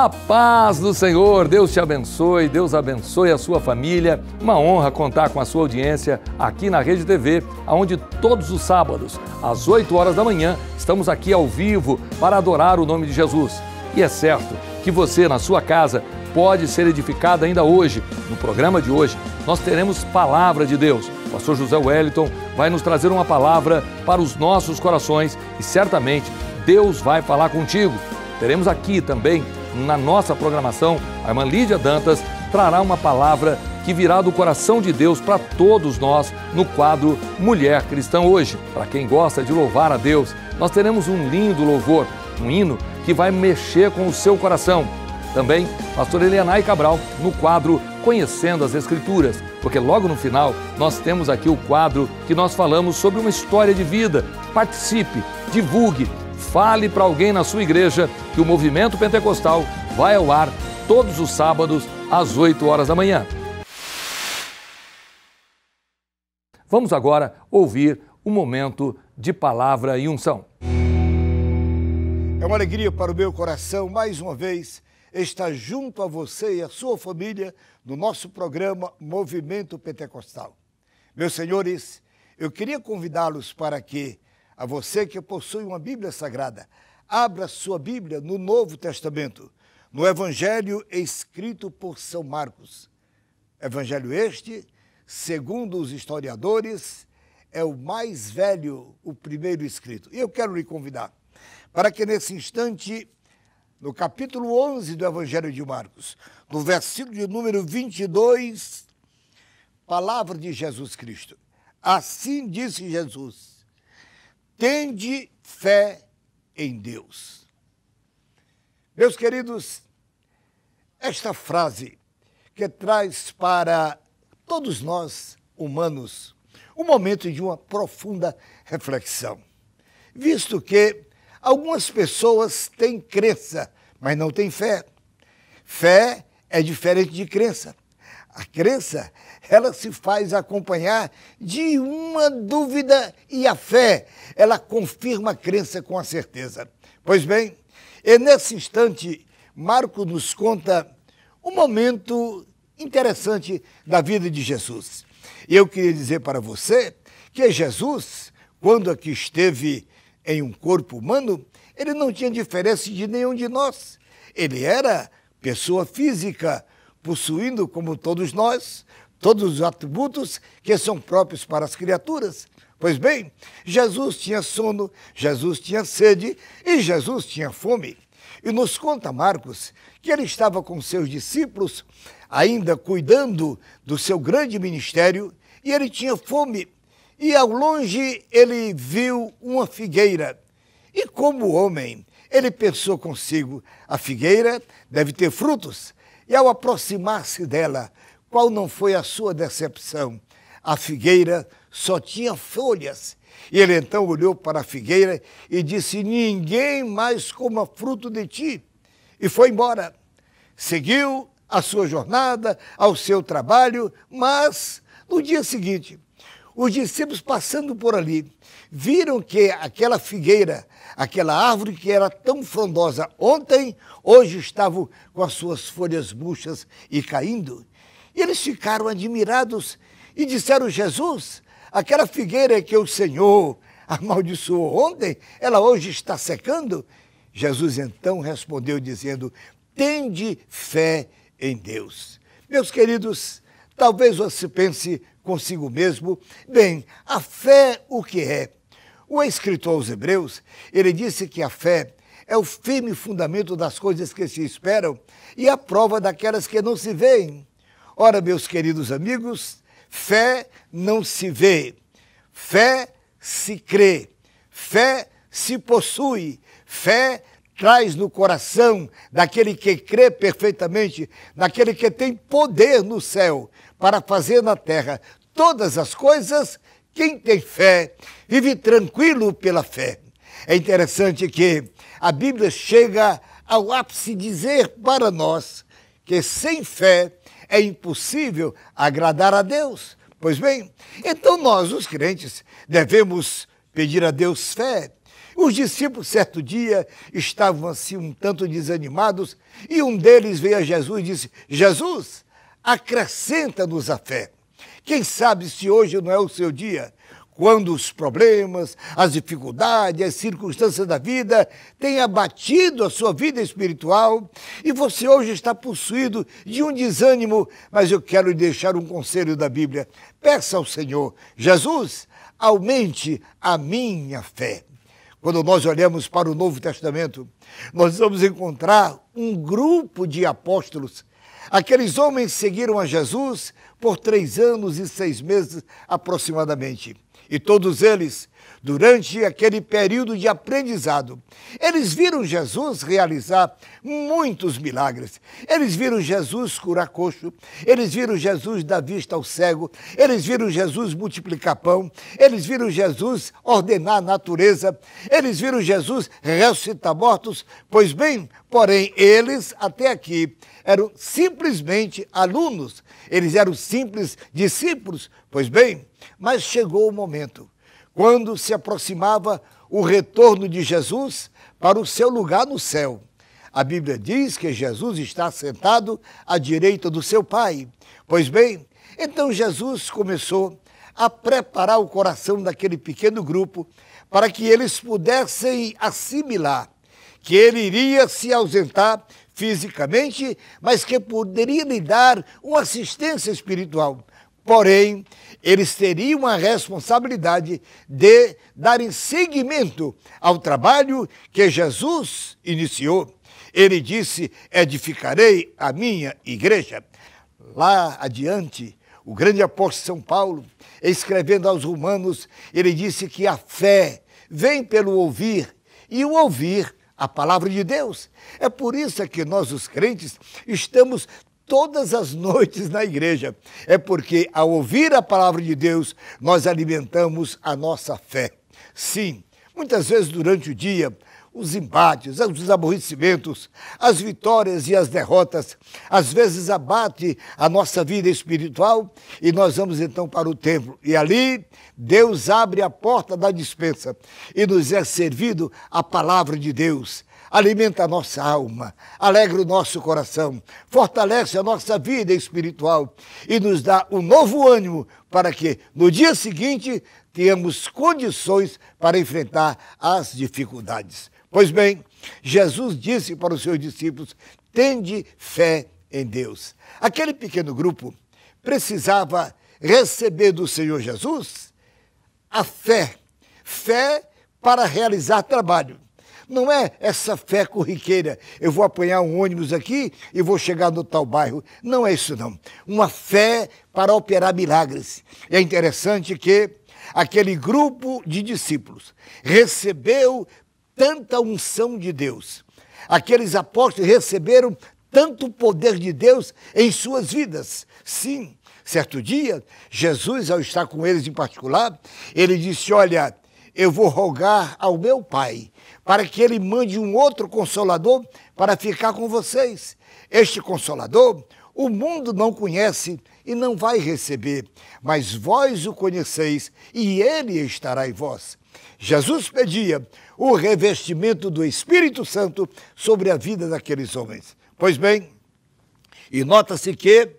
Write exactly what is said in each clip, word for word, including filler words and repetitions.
A paz do Senhor, Deus te abençoe, Deus abençoe a sua família. Uma honra contar com a sua audiência aqui na Rede T V, onde todos os sábados, às oito horas da manhã, estamos aqui ao vivo para adorar o nome de Jesus. E é certo que você, na sua casa, pode ser edificado ainda hoje. No programa de hoje, nós teremos Palavra de Deus. O pastor José Wellington vai nos trazer uma palavra para os nossos corações e certamente Deus vai falar contigo. Teremos aqui também, na nossa programação, a irmã Lídia Dantas trará uma palavra que virá do coração de Deus para todos nós no quadro Mulher Cristã Hoje. Para quem gosta de louvar a Deus, nós teremos um lindo louvor, um hino que vai mexer com o seu coração. Também, pastor Elianai Cabral, no quadro Conhecendo as Escrituras, porque logo no final nós temos aqui o quadro que nós falamos sobre uma história de vida. Participe, divulgue, fale para alguém na sua igreja que o Movimento Pentecostal vai ao ar todos os sábados às oito horas da manhã. Vamos agora ouvir o momento de palavra e unção. É uma alegria para o meu coração, mais uma vez, estar junto a você e a sua família no nosso programa Movimento Pentecostal. Meus senhores, eu queria convidá-los para que, a você que possui uma Bíblia Sagrada, abra sua Bíblia no Novo Testamento, no Evangelho escrito por São Marcos. Evangelho este, segundo os historiadores, é o mais velho, o primeiro escrito. E eu quero lhe convidar para que nesse instante, no capítulo onze do Evangelho de Marcos, no versículo de número vinte e dois, palavra de Jesus Cristo. Assim disse Jesus: tende fé em Deus. Meus queridos, esta frase que traz para todos nós, humanos, um momento de uma profunda reflexão, visto que algumas pessoas têm crença, mas não têm fé. Fé é diferente de crença. A crença, ela se faz acompanhar de uma dúvida e a fé, ela confirma a crença com a certeza. Pois bem, e nesse instante, Marcos nos conta um momento interessante da vida de Jesus. E eu queria dizer para você que Jesus, quando aqui esteve em um corpo humano, ele não tinha diferença de nenhum de nós. Ele era pessoa física, possuindo, como todos nós, todos os atributos que são próprios para as criaturas. Pois bem, Jesus tinha sono, Jesus tinha sede e Jesus tinha fome. E nos conta Marcos que ele estava com seus discípulos, ainda cuidando do seu grande ministério, e ele tinha fome. E ao longe ele viu uma figueira. E como homem, ele pensou consigo, a figueira deve ter frutos. E ao aproximar-se dela, qual não foi a sua decepção? A figueira só tinha folhas. E ele então olhou para a figueira e disse: ninguém mais coma fruto de ti. E foi embora. Seguiu a sua jornada, ao seu trabalho, mas no dia seguinte, os discípulos passando por ali, viram que aquela figueira, aquela árvore que era tão frondosa ontem, hoje estava com as suas folhas murchas e caindo. E eles ficaram admirados e disseram: Jesus, aquela figueira que o Senhor amaldiçoou ontem, ela hoje está secando? Jesus então respondeu dizendo: tende fé em Deus. Meus queridos, talvez você pense consigo mesmo: bem, a fé o que é? O escritor aos Hebreus, ele disse que a fé é o firme fundamento das coisas que se esperam e a prova daquelas que não se veem. Ora, meus queridos amigos, fé não se vê, fé se crê, fé se possui, fé traz no coração daquele que crê perfeitamente, daquele que tem poder no céu para fazer na terra todas as coisas. Quem tem fé vive tranquilo pela fé. É interessante que a Bíblia chega ao ápice de dizer para nós que sem fé é impossível agradar a Deus. Pois bem, então nós, os crentes, devemos pedir a Deus fé, Os discípulos, certo dia, estavam assim um tanto desanimados e um deles veio a Jesus e disse: Jesus, acrescenta-nos a fé. Quem sabe se hoje não é o seu dia, quando os problemas, as dificuldades, as circunstâncias da vida têm abatido a sua vida espiritual e você hoje está possuído de um desânimo, mas eu quero lhe deixar um conselho da Bíblia. Peça ao Senhor: Jesus, aumente a minha fé. Quando nós olhamos para o Novo Testamento, nós vamos encontrar um grupo de apóstolos. Aqueles homens seguiram a Jesus por três anos e seis meses aproximadamente. E todos eles, durante aquele período de aprendizado, eles viram Jesus realizar muitos milagres. Eles viram Jesus curar coxo, eles viram Jesus dar vista ao cego, eles viram Jesus multiplicar pão, eles viram Jesus ordenar a natureza, eles viram Jesus ressuscitar mortos. Pois bem, porém, eles até aqui eram simplesmente alunos, eles eram simples discípulos. Pois bem, mas chegou o momento, quando se aproximava o retorno de Jesus para o seu lugar no céu. A Bíblia diz que Jesus está sentado à direita do seu Pai. Pois bem, então Jesus começou a preparar o coração daquele pequeno grupo para que eles pudessem assimilar que ele iria se ausentar fisicamente, mas que poderia lhe dar uma assistência espiritual. Porém, eles teriam a responsabilidade de darem seguimento ao trabalho que Jesus iniciou. Ele disse: edificarei a minha igreja. Lá adiante, o grande apóstolo São Paulo, escrevendo aos Romanos, ele disse que a fé vem pelo ouvir, e o ouvir a palavra de Deus. É por isso que nós, os crentes, estamos todas as noites na igreja. É porque, ao ouvir a palavra de Deus, nós alimentamos a nossa fé. Sim, muitas vezes durante o dia, os embates, os aborrecimentos, as vitórias e as derrotas, às vezes abate a nossa vida espiritual e nós vamos então para o templo. E ali, Deus abre a porta da despensa e nos é servido a palavra de Deus. Alimenta a nossa alma, alegra o nosso coração, fortalece a nossa vida espiritual e nos dá um novo ânimo para que no dia seguinte tenhamos condições para enfrentar as dificuldades. Pois bem, Jesus disse para os seus discípulos: tende fé em Deus. Aquele pequeno grupo precisava receber do Senhor Jesus a fé, fé para realizar trabalho. Não é essa fé corriqueira, eu vou apanhar um ônibus aqui e vou chegar no tal bairro. Não é isso não. Uma fé para operar milagres. É interessante que aquele grupo de discípulos recebeu tanta unção de Deus. Aqueles apóstolos receberam tanto poder de Deus em suas vidas. Sim, certo dia, Jesus, ao estar com eles em particular, ele disse: olha, eu vou rogar ao meu Pai para que ele mande um outro Consolador para ficar com vocês. Este Consolador o mundo não conhece e não vai receber, mas vós o conheceis e ele estará em vós. Jesus pedia o revestimento do Espírito Santo sobre a vida daqueles homens. Pois bem, e nota-se que,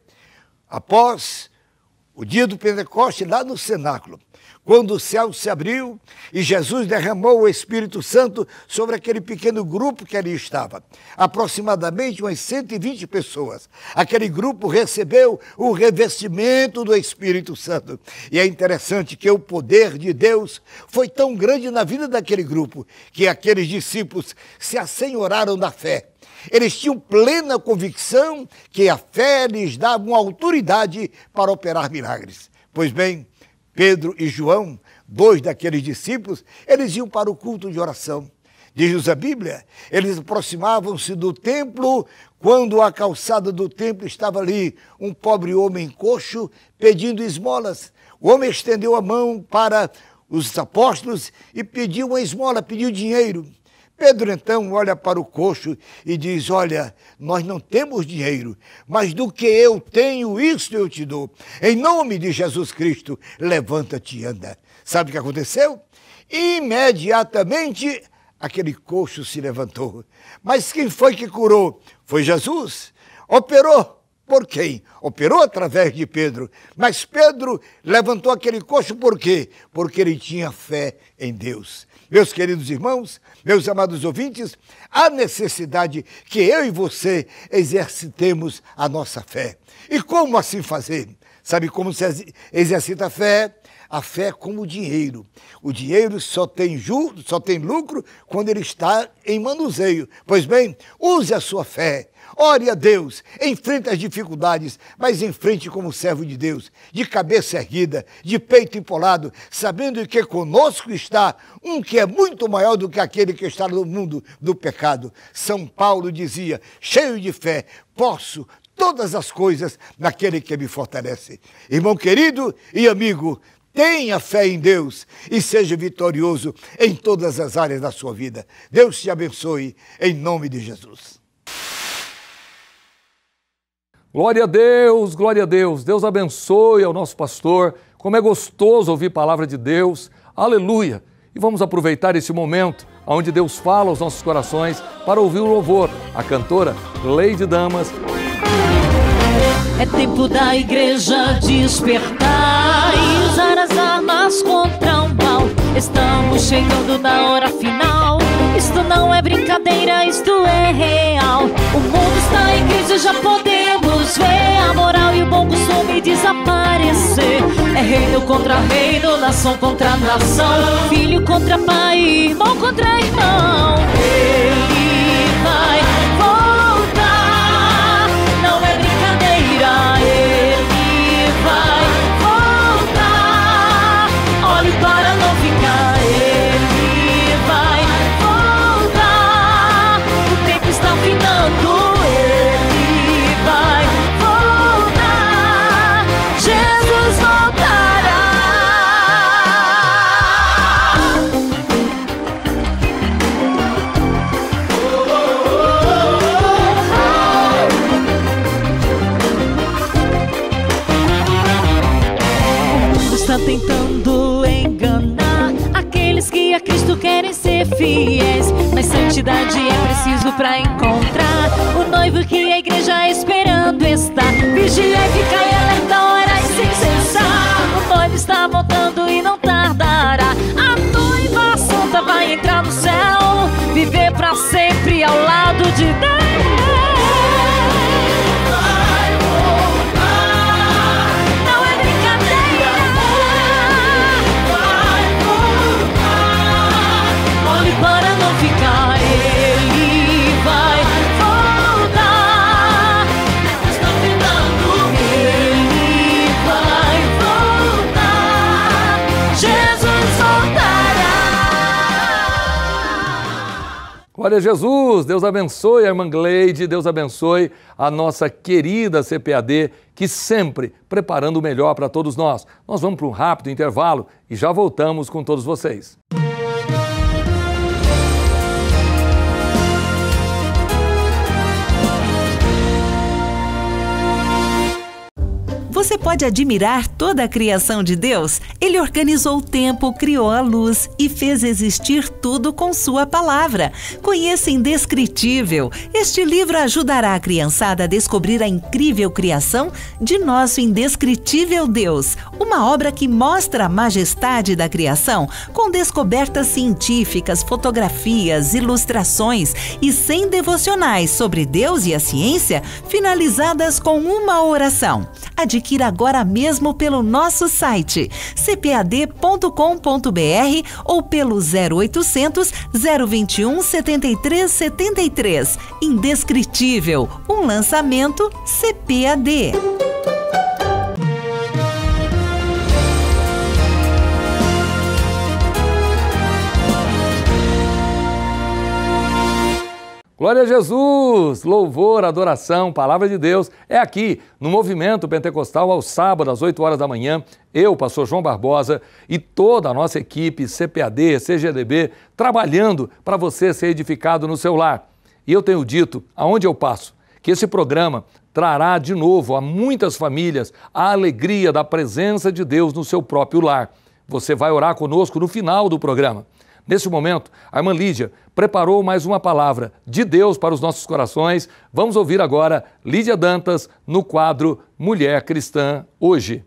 após o dia do Pentecoste, lá no cenáculo, quando o céu se abriu e Jesus derramou o Espírito Santo sobre aquele pequeno grupo que ali estava, aproximadamente umas cento e vinte pessoas. Aquele grupo recebeu o revestimento do Espírito Santo. E é interessante que o poder de Deus foi tão grande na vida daquele grupo que aqueles discípulos se assenhoraram da fé. Eles tinham plena convicção que a fé lhes dava uma autoridade para operar milagres. Pois bem, Pedro e João, dois daqueles discípulos, eles iam para o culto de oração. Diz-nos a Bíblia, eles aproximavam-se do templo quando a calçada do templo estava ali um pobre homem coxo pedindo esmolas. O homem estendeu a mão para os apóstolos e pediu uma esmola, pediu dinheiro. Pedro então olha para o coxo e diz: olha, nós não temos dinheiro, mas do que eu tenho, isso eu te dou. Em nome de Jesus Cristo, levanta-te e anda. Sabe o que aconteceu? Imediatamente, aquele coxo se levantou. Mas quem foi que curou? Foi Jesus. Operou. Por quem? Operou através de Pedro. Mas Pedro levantou aquele coxo por quê? Porque ele tinha fé em Deus. Meus queridos irmãos, meus amados ouvintes, há necessidade que eu e você exercitemos a nossa fé. E como assim fazer? Sabe como se exercita a fé? A fé é como o dinheiro. O dinheiro só tem juros, só tem lucro quando ele está em manuseio. Pois bem, use a sua fé. Ore a Deus, enfrente as dificuldades, mas enfrente como servo de Deus, de cabeça erguida, de peito empolado, sabendo que conosco está um que é muito maior do que aquele que está no mundo do pecado. São Paulo dizia, cheio de fé, posso todas as coisas naquele que me fortalece. Irmão querido e amigo, tenha fé em Deus e seja vitorioso em todas as áreas da sua vida. Deus te abençoe, em nome de Jesus. Glória a Deus, glória a Deus. Deus abençoe ao nosso pastor. Como é gostoso ouvir palavra de Deus. Aleluia. E vamos aproveitar esse momento onde Deus fala aos nossos corações para ouvir o louvor. A cantora Leide Damas. É tempo da igreja despertar e usar as armas contra o mal. Estamos chegando na hora final. Isto não é brincadeira, isto é real. O mundo está em crise, já podemos ver a moral e o bom costume desaparecer. É reino contra reino, nação contra nação, filho contra pai, irmão contra irmão. Ele vai voltar, não é brincadeira, ele vai voltar. Olhe para não ficar, ele vai voltar. O tempo está finando, ele vai voltar. Jesus voltará. O mundo está tentando enganar aqueles que a Cristo querem ser fiéis, mas santidade é preciso para encontrar o noivo que a igreja esperando está. Vigiar e ficar em alerta, orar e sem cessar. O noivo está voltando e não tardará. A noiva santa vai entrar no céu, viver para sempre ao lado de Deus. Vai voltar, não é brincadeira. Vai voltar, olhe para não ficar, ele vai voltar. Estão tentando, ele vai voltar. Jesus voltará. Glória a Jesus, Deus abençoe a irmã Gleide, Deus abençoe a nossa querida C P A D, que sempre preparando o melhor para todos nós. Nós vamos para um rápido intervalo e já voltamos com todos vocês. Você pode admirar toda a criação de Deus? Ele organizou o tempo, criou a luz e fez existir tudo com sua palavra. Conheça Indescritível. Este livro ajudará a criançada a descobrir a incrível criação de nosso indescritível Deus. Uma obra que mostra a majestade da criação, com descobertas científicas, fotografias, ilustrações e cem devocionais sobre Deus e a ciência, finalizadas com uma oração. Adquira agora mesmo pelo nosso site c p a d ponto com ponto b r ou pelo zero oitocentos, zero vinte e um, setenta e três setenta e três. Indescritível, um lançamento C P A D. Glória a Jesus! Louvor, adoração, palavra de Deus é aqui no Movimento Pentecostal aos sábados às oito horas da manhã. Eu, pastor João Barbosa e toda a nossa equipe C P A D, C G D B, trabalhando para você ser edificado no seu lar. E eu tenho dito, aonde eu passo, que esse programa trará de novo a muitas famílias a alegria da presença de Deus no seu próprio lar. Você vai orar conosco no final do programa. Nesse momento, a irmã Lídia preparou mais uma palavra de Deus para os nossos corações. Vamos ouvir agora Lídia Dantas no quadro Mulher Cristã Hoje.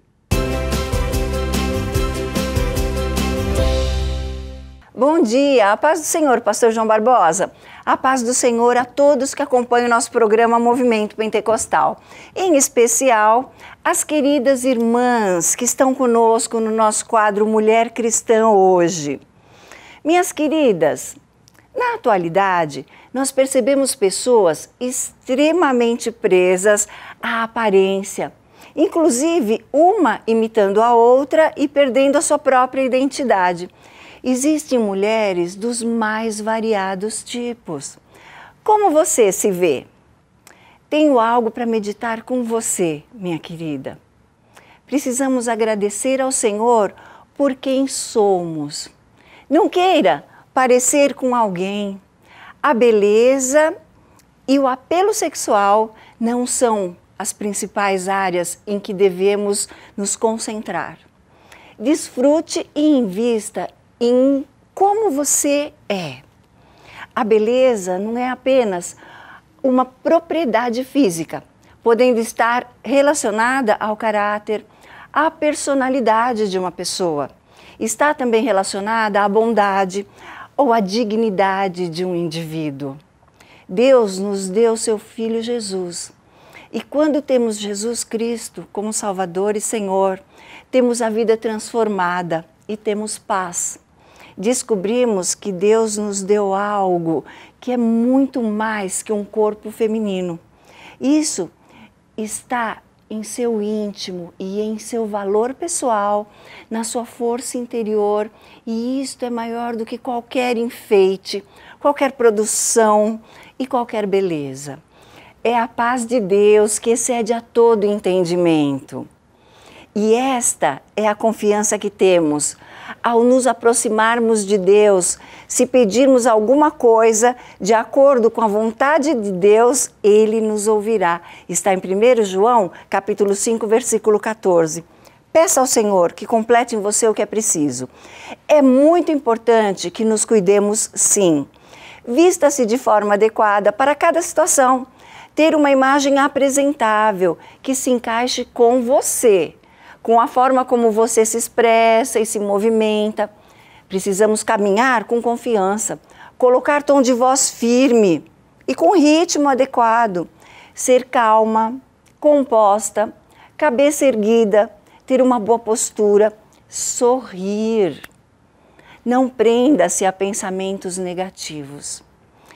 Bom dia, a paz do Senhor, pastor João Barbosa. A paz do Senhor a todos que acompanham o nosso programa Movimento Pentecostal. Em especial, as queridas irmãs que estão conosco no nosso quadro Mulher Cristã Hoje. Minhas queridas, na atualidade, nós percebemos pessoas extremamente presas à aparência, inclusive uma imitando a outra e perdendo a sua própria identidade. Existem mulheres dos mais variados tipos. Como você se vê? Tenho algo para meditar com você, minha querida. Precisamos agradecer ao Senhor por quem somos. Não queira parecer com alguém. A beleza e o apelo sexual não são as principais áreas em que devemos nos concentrar. Desfrute e invista em como você é. A beleza não é apenas uma propriedade física, podendo estar relacionada ao caráter, à personalidade de uma pessoa. Está também relacionada à bondade ou à dignidade de um indivíduo. Deus nos deu seu Filho Jesus. E quando temos Jesus Cristo como Salvador e Senhor, temos a vida transformada e temos paz. Descobrimos que Deus nos deu algo que é muito mais que um corpo feminino. Isso está em seu íntimo e em seu valor pessoal, na sua força interior, e isto é maior do que qualquer enfeite, qualquer produção e qualquer beleza. É a paz de Deus que excede a todo entendimento. E esta é a confiança que temos ao nos aproximarmos de Deus. Se pedirmos alguma coisa de acordo com a vontade de Deus, Ele nos ouvirá. Está em primeiro João, capítulo cinco, versículo quatorze. Peça ao Senhor que complete em você o que é preciso. É muito importante que nos cuidemos, sim. Vista-se de forma adequada para cada situação. Ter uma imagem apresentável que se encaixe com você, com a forma como você se expressa e se movimenta. Precisamos caminhar com confiança, colocar tom de voz firme e com ritmo adequado, ser calma, composta, cabeça erguida, ter uma boa postura, sorrir. Não prenda-se a pensamentos negativos.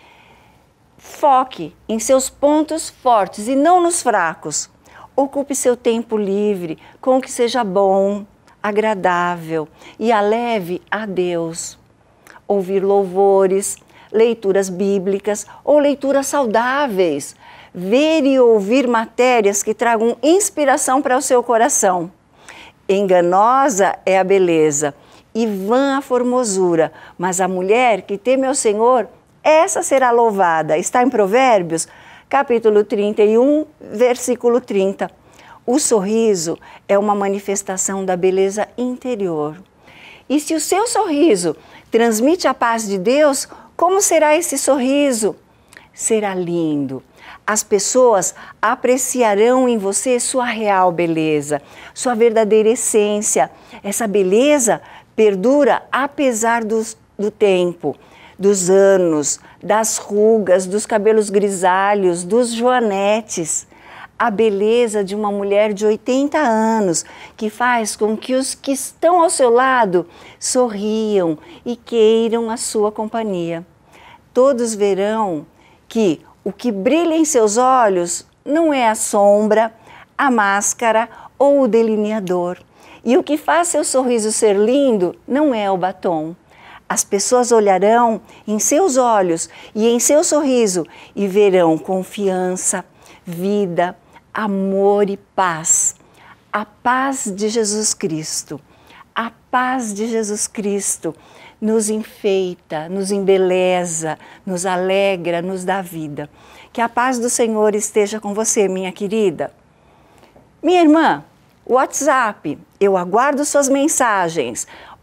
Foque em seus pontos fortes e não nos fracos. Ocupe seu tempo livre com o que seja bom, agradável e a leve a Deus. Ouvir louvores, leituras bíblicas ou leituras saudáveis. Ver e ouvir matérias que tragam inspiração para o seu coração. Enganosa é a beleza e vã a formosura, mas a mulher que teme ao Senhor, essa será louvada. Está em Provérbios, capítulo trinta e um, versículo trinta. O sorriso é uma manifestação da beleza interior. E se o seu sorriso transmite a paz de Deus, como será esse sorriso? Será lindo. As pessoas apreciarão em você sua real beleza, sua verdadeira essência. Essa beleza perdura apesar dos, do tempo, dos anos, das rugas, dos cabelos grisalhos, dos joanetes. A beleza de uma mulher de oitenta anos, que faz com que os que estão ao seu lado sorriam e queiram a sua companhia. Todos verão que o que brilha em seus olhos não é a sombra, a máscara ou o delineador. E o que faz seu sorriso ser lindo não é o batom. As pessoas olharão em seus olhos e em seu sorriso e verão confiança, vida, amor e paz. A paz de Jesus Cristo, a paz de Jesus Cristo nos enfeita, nos embeleza, nos alegra, nos dá vida. Que a paz do Senhor esteja com você, minha querida. Minha irmã, WhatsApp, eu aguardo suas mensagens.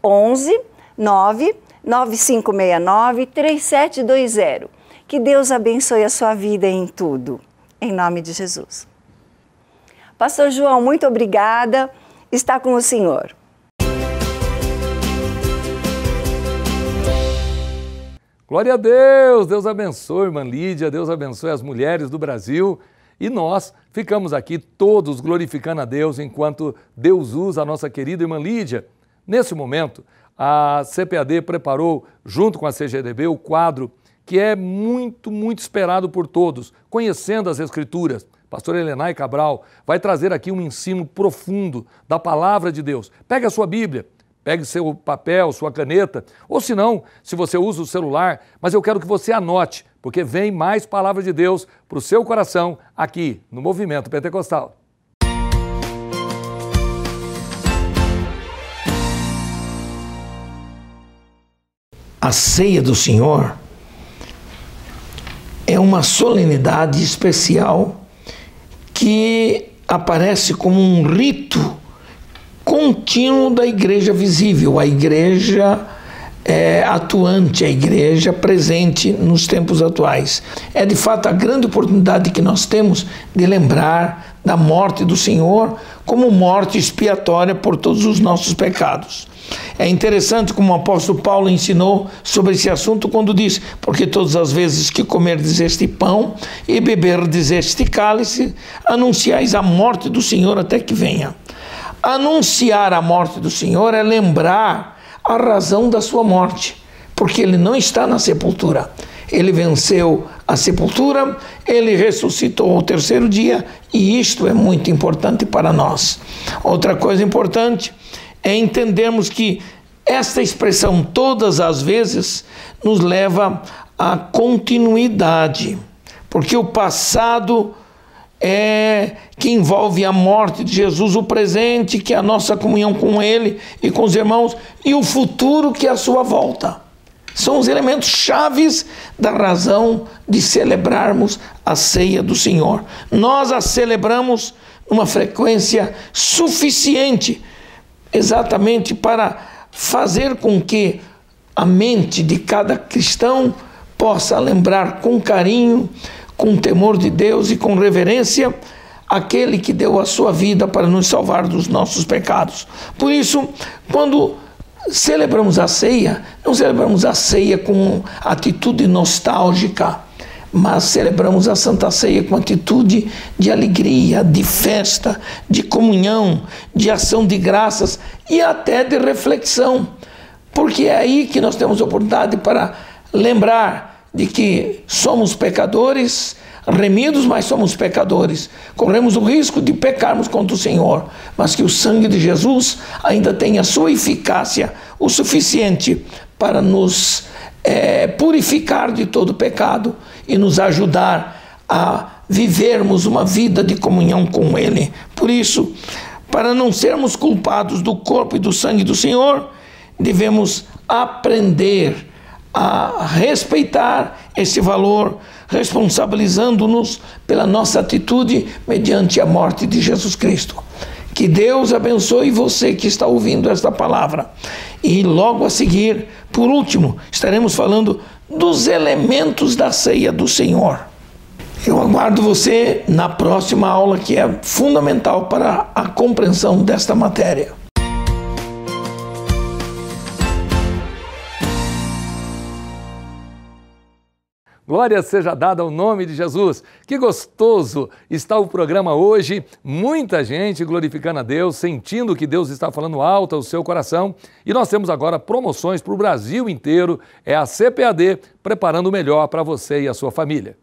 onze nove nove cinco seis nove três sete dois zero. Que Deus abençoe a sua vida em tudo. Em nome de Jesus. Pastor João, muito obrigada. Está com o senhor. Glória a Deus, Deus abençoe, irmã Lídia, Deus abençoe as mulheres do Brasil. E nós ficamos aqui todos glorificando a Deus enquanto Deus usa a nossa querida irmã Lídia. Nesse momento, a C P A D preparou, junto com a C G D B, o quadro que é muito, muito esperado por todos, Conhecendo as Escrituras. Pastor Helenay Cabral vai trazer aqui um ensino profundo da Palavra de Deus. Pegue a sua Bíblia, pegue seu papel, sua caneta, ou se não, se você usa o celular, mas eu quero que você anote, porque vem mais Palavra de Deus para o seu coração aqui no Movimento Pentecostal. A ceia do Senhor é uma solenidade especial que aparece como um rito contínuo da igreja visível, a igreja é, atuante, a igreja presente nos tempos atuais. É de fato a grande oportunidade que nós temos de lembrar da morte do Senhor como morte expiatória por todos os nossos pecados. É interessante como o apóstolo Paulo ensinou sobre esse assunto quando diz: porque todas as vezes que comerdes este pão e beberdes este cálice, anunciais a morte do Senhor até que venha. Anunciar a morte do Senhor é lembrar a razão da sua morte, porque ele não está na sepultura. Ele venceu a sepultura, ele ressuscitou ao terceiro dia, e isto é muito importante para nós. Outra coisa importante é entendermos que esta expressão todas as vezes nos leva à continuidade, porque o passado é que envolve a morte de Jesus, o presente que é a nossa comunhão com Ele e com os irmãos, e o futuro que é a sua volta. São os elementos chaves da razão de celebrarmos a ceia do Senhor. Nós a celebramos numa frequência suficiente exatamente para fazer com que a mente de cada cristão possa lembrar com carinho, com temor de Deus e com reverência aquele que deu a sua vida para nos salvar dos nossos pecados. Por isso, quando celebramos a ceia, não celebramos a ceia com atitude nostálgica, mas celebramos a Santa Ceia com atitude de alegria, de festa, de comunhão, de ação de graças e até de reflexão, porque é aí que nós temos oportunidade para lembrar de que somos pecadores, remidos, mas somos pecadores. Corremos o risco de pecarmos contra o Senhor, mas que o sangue de Jesus ainda tem a sua eficácia o suficiente para nos é, purificar de todo pecado e nos ajudar a vivermos uma vida de comunhão com Ele. Por isso, para não sermos culpados do corpo e do sangue do Senhor, devemos aprender a respeitar esse valor, responsabilizando-nos pela nossa atitude mediante a morte de Jesus Cristo. Que Deus abençoe você que está ouvindo esta palavra. E logo a seguir, por último, estaremos falando dos elementos da ceia do Senhor. Eu aguardo você na próxima aula, que é fundamental para a compreensão desta matéria. Glória seja dada ao nome de Jesus. Que gostoso está o programa hoje. Muita gente glorificando a Deus, sentindo que Deus está falando alto ao seu coração. E nós temos agora promoções para o Brasil inteiro. É a C P A D preparando o melhor para você e a sua família.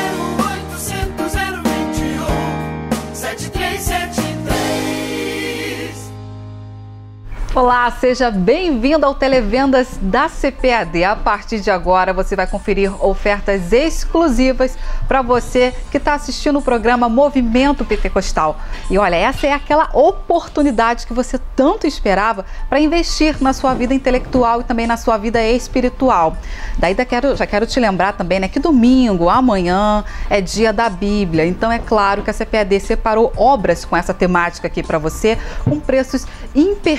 Olá, seja bem-vindo ao Televendas da C P A D. A partir de agora você vai conferir ofertas exclusivas para você que está assistindo o programa Movimento Pentecostal. E olha, essa é aquela oportunidade que você tanto esperava para investir na sua vida intelectual e também na sua vida espiritual. Daí já quero, já quero te lembrar também, né, que domingo, amanhã, é dia da Bíblia. Então é claro que a C P A D separou obras com essa temática aqui para você, com preços imperdíveis.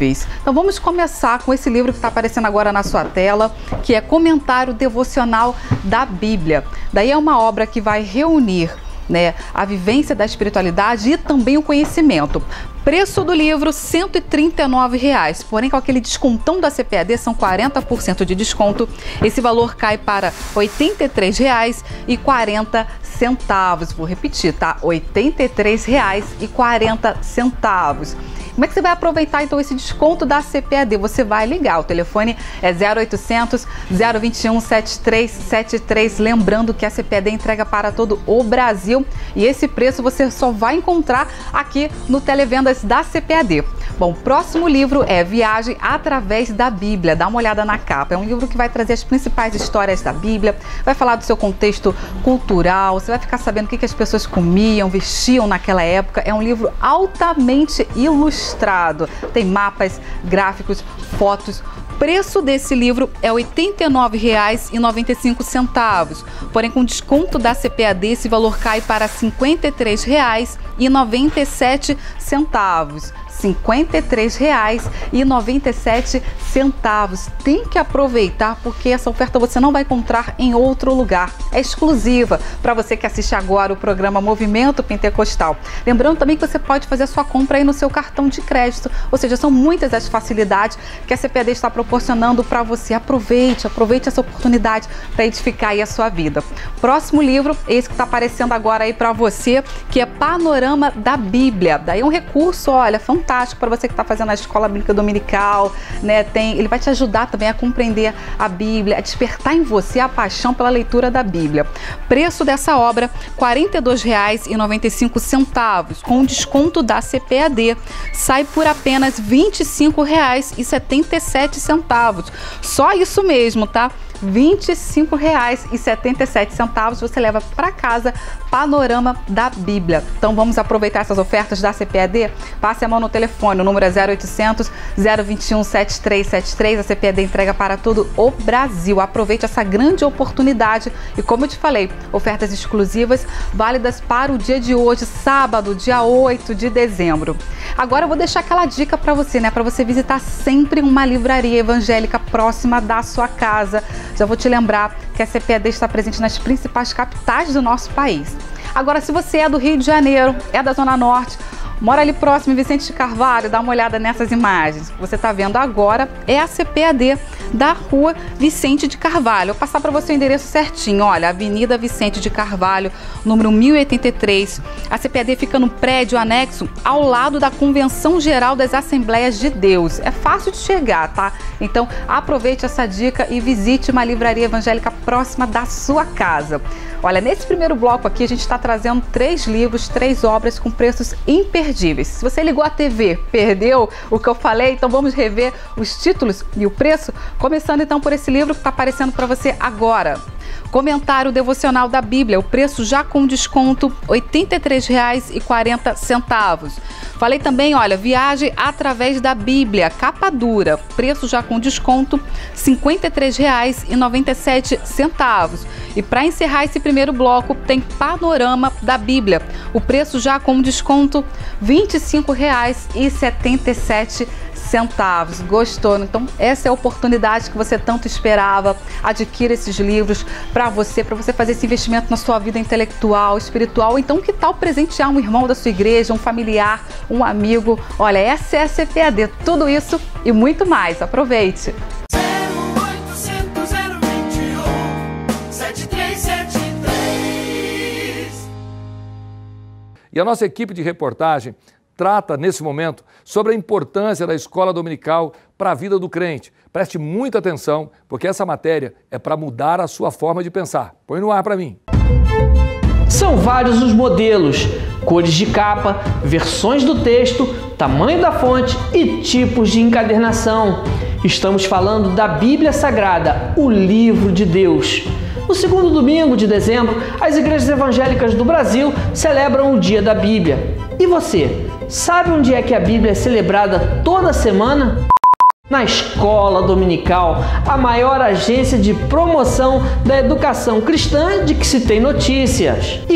imperdiveis. Então vamos começar com esse livro que está aparecendo agora na sua tela, que é Comentário Devocional da Bíblia. Daí é uma obra que vai reunir, né, a vivência da espiritualidade e também o conhecimento. Preço do livro, cento e trinta e nove reais, porém com aquele descontão da C P A D, são quarenta por cento de desconto, esse valor cai para oitenta e três reais e quarenta centavos. Vou repetir, tá? oitenta e três reais e quarenta centavos. Como é que você vai aproveitar então esse desconto da C P A D? Você vai ligar, o telefone é zero oitocentos, zero vinte e um, setenta e três setenta e três, lembrando que a C P A D entrega para todo o Brasil e esse preço você só vai encontrar aqui no Televendas da C P A D. Bom, o próximo livro é Viagem através da Bíblia, dá uma olhada na capa, é um livro que vai trazer as principais histórias da Bíblia, vai falar do seu contexto cultural, você vai ficar sabendo o que as pessoas comiam, vestiam naquela época, é um livro altamente ilustrado. Ilustrado. Tem mapas, gráficos, fotos. O preço desse livro é oitenta e nove reais e noventa e cinco centavos. Porém, com desconto da C P A D, esse valor cai para cinquenta e três reais e noventa e sete centavos. cinquenta e três reais e noventa e sete centavos. Tem que aproveitar porque essa oferta você não vai encontrar em outro lugar. É exclusiva para você que assiste agora o programa Movimento Pentecostal. Lembrando também que você pode fazer a sua compra aí no seu cartão de crédito. Ou seja, são muitas as facilidades que a C P A D está proporcionando para você. Aproveite, aproveite essa oportunidade para edificar aí a sua vida. Próximo livro, esse que está aparecendo agora aí para você, que é Panorama da Bíblia. Daí é um recurso, olha, fantástico para você que está fazendo a escola bíblica dominical, né? Tem, ele vai te ajudar também a compreender a Bíblia, a despertar em você a paixão pela leitura da Bíblia. Preço dessa obra, quarenta e dois reais e noventa e cinco centavos, com desconto da C P A D, sai por apenas vinte e cinco reais e setenta e sete centavos. Só isso mesmo, tá? vinte e cinco reais e setenta e sete centavos você leva para casa Panorama da Bíblia. Então vamos aproveitar essas ofertas da C P A D? Passe a mão no telefone, o número é zero oitocentos, zero vinte e um, setenta e três setenta e três, a C P A D entrega para todo o Brasil. Aproveite essa grande oportunidade e, como eu te falei, ofertas exclusivas válidas para o dia de hoje, sábado, dia oito de dezembro. Agora eu vou deixar aquela dica para você, né? Para você visitar sempre uma livraria evangélica próxima da sua casa. Já vou te lembrar que a C P A D está presente nas principais capitais do nosso país. Agora, se você é do Rio de Janeiro, é da Zona Norte, mora ali próximo em Vicente de Carvalho, dá uma olhada nessas imagens. O que você está vendo agora é a C P A D da Rua Vicente de Carvalho. Eu vou passar para você o endereço certinho. Olha, Avenida Vicente de Carvalho, número mil e oitenta e três. A C P A D fica no prédio anexo ao lado da Convenção Geral das Assembleias de Deus. É fácil de chegar, tá? Então, aproveite essa dica e visite uma livraria evangélica próxima da sua casa. Olha, nesse primeiro bloco aqui a gente está trazendo três livros, três obras com preços imperdíveis. Se você ligou a T V, perdeu o que eu falei, então vamos rever os títulos e o preço, começando então por esse livro que está aparecendo para você agora. Comentário Devocional da Bíblia, o preço já com desconto, oitenta e três reais e quarenta centavos. Falei também, olha, Viagem através da Bíblia, capa dura, preço já com desconto, cinquenta e três reais e noventa e sete centavos. E para encerrar esse primeiro bloco, tem Panorama da Bíblia, o preço já com desconto, vinte e cinco reais e setenta e sete centavos. Gostou? Então essa é a oportunidade que você tanto esperava. Adquira esses livros para você, para você fazer esse investimento na sua vida intelectual, espiritual. Então que tal presentear um irmão da sua igreja, um familiar, um amigo? Olha, essa é a C P A D, tudo isso e muito mais. Aproveite! E a nossa equipe de reportagem trata, nesse momento, sobre a importância da escola dominical para a vida do crente. Preste muita atenção, porque essa matéria é para mudar a sua forma de pensar. Põe no ar para mim. São vários os modelos, cores de capa, versões do texto, tamanho da fonte e tipos de encadernação. Estamos falando da Bíblia Sagrada, o livro de Deus. No segundo domingo de dezembro, as igrejas evangélicas do Brasil celebram o Dia da Bíblia. E você, sabe onde é que a Bíblia é celebrada toda semana? Na Escola Dominical, a maior agência de promoção da educação cristã de que se tem notícias. E como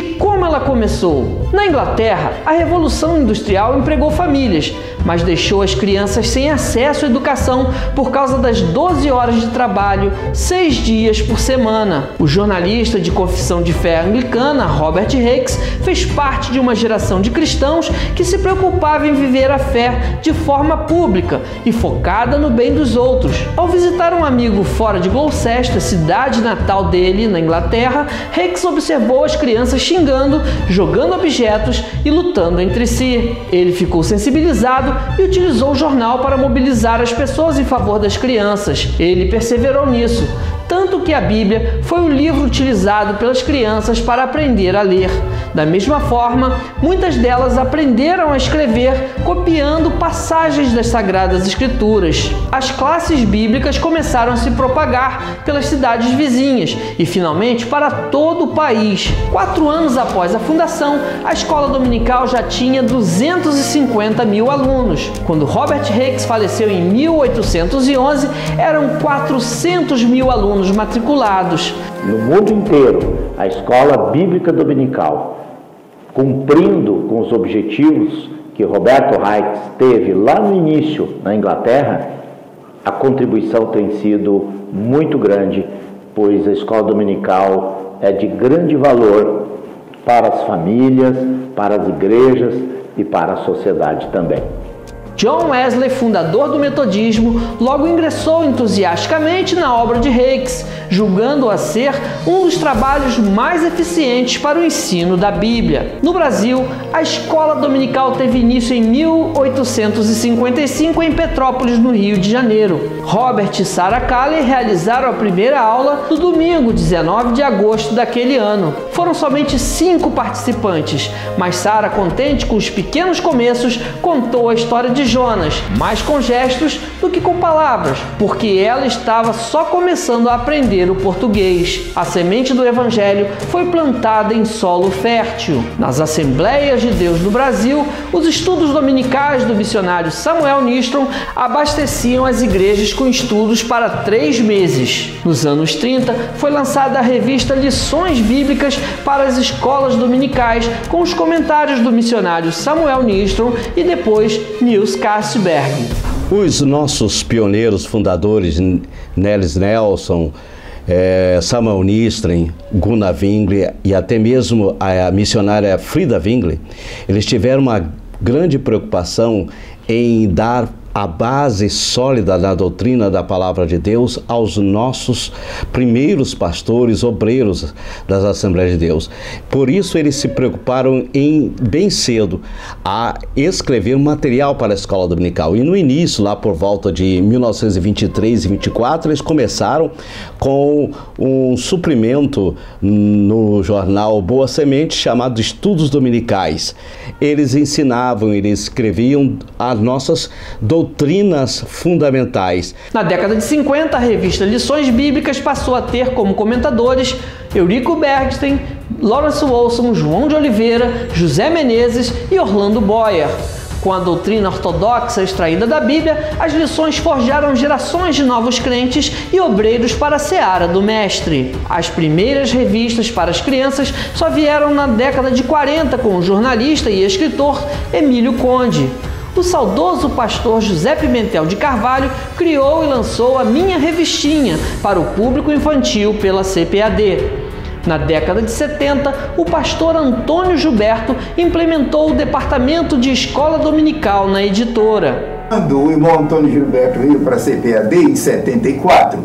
ela começou? Na Inglaterra, a Revolução Industrial empregou famílias, mas deixou as crianças sem acesso à educação por causa das doze horas de trabalho, seis dias por semana. O jornalista de confissão de fé anglicana, Robert Hicks, fez parte de uma geração de cristãos que se preocupava em viver a fé de forma pública e focada no bem dos outros. Ao visitar um amigo fora de Gloucester, cidade natal dele, na Inglaterra, Hicks observou as crianças xingando, jogando objetos e lutando entre si. Ele ficou sensibilizado e utilizou o jornal para mobilizar as pessoas em favor das crianças. Ele perseverou nisso, tanto que a Bíblia foi o livro utilizado pelas crianças para aprender a ler. Da mesma forma, muitas delas aprenderam a escrever copiando passagens das Sagradas Escrituras. As classes bíblicas começaram a se propagar pelas cidades vizinhas e, finalmente, para todo o país. Quatro anos após a fundação, a escola dominical já tinha duzentos e cinquenta mil alunos. Quando Robert Hicks faleceu em mil oitocentos e onze, eram quatrocentos mil alunos matriculados. No mundo inteiro, a escola bíblica dominical, cumprindo com os objetivos que Roberto Hicks teve lá no início na Inglaterra, a contribuição tem sido muito grande, pois a escola dominical é de grande valor para as famílias, para as igrejas e para a sociedade também. John Wesley, fundador do metodismo, logo ingressou entusiasticamente na obra de Hicks, julgando-a ser um dos trabalhos mais eficientes para o ensino da Bíblia. No Brasil, a escola dominical teve início em mil oitocentos e cinquenta e cinco em Petrópolis, no Rio de Janeiro. Robert e Sarah Calley realizaram a primeira aula no domingo, dezenove de agosto daquele ano. Foram somente cinco participantes, mas Sarah, contente com os pequenos começos, contou a história de Jonas, mais com gestos do que com palavras, porque ela estava só começando a aprender o português. A semente do Evangelho foi plantada em solo fértil. Nas Assembleias de Deus no Brasil, os estudos dominicais do missionário Samuel Nistrom abasteciam as igrejas com estudos para três meses. Nos anos trinta, foi lançada a revista Lições Bíblicas para as escolas dominicais, com os comentários do missionário Samuel Nistrom e depois Niels Castberg. Os nossos pioneiros fundadores, Nellis Nelson, é, Samuel Nistrom, Gunnar Wingli e até mesmo a missionária Frida Wingli, eles tiveram uma grande preocupação em dar a base sólida da doutrina da Palavra de Deus aos nossos primeiros pastores, obreiros das Assembleias de Deus. Por isso eles se preocuparam em, bem cedo, a escrever um material para a escola dominical. E no início, lá por volta de mil novecentos e vinte e três e vinte e quatro, eles começaram com um suplemento no jornal Boa Semente, chamado Estudos Dominicais. Eles ensinavam, eles escreviam as nossas doutrinas doutrinas fundamentais. Na década de cinquenta, a revista Lições Bíblicas passou a ter como comentadores Eurico Bergsten, Lawrence Wilson, João de Oliveira, José Menezes e Orlando Boyer. Com a doutrina ortodoxa extraída da Bíblia, as lições forjaram gerações de novos crentes e obreiros para a seara do Mestre. As primeiras revistas para as crianças só vieram na década de quarenta com o jornalista e escritor Emílio Conde. O saudoso pastor José Pimentel de Carvalho criou e lançou a Minha Revistinha para o público infantil pela C P A D. Na década de setenta, o pastor Antônio Gilberto implementou o departamento de escola dominical na editora. Quando o irmão Antônio Gilberto veio para a C P A D em setenta e quatro,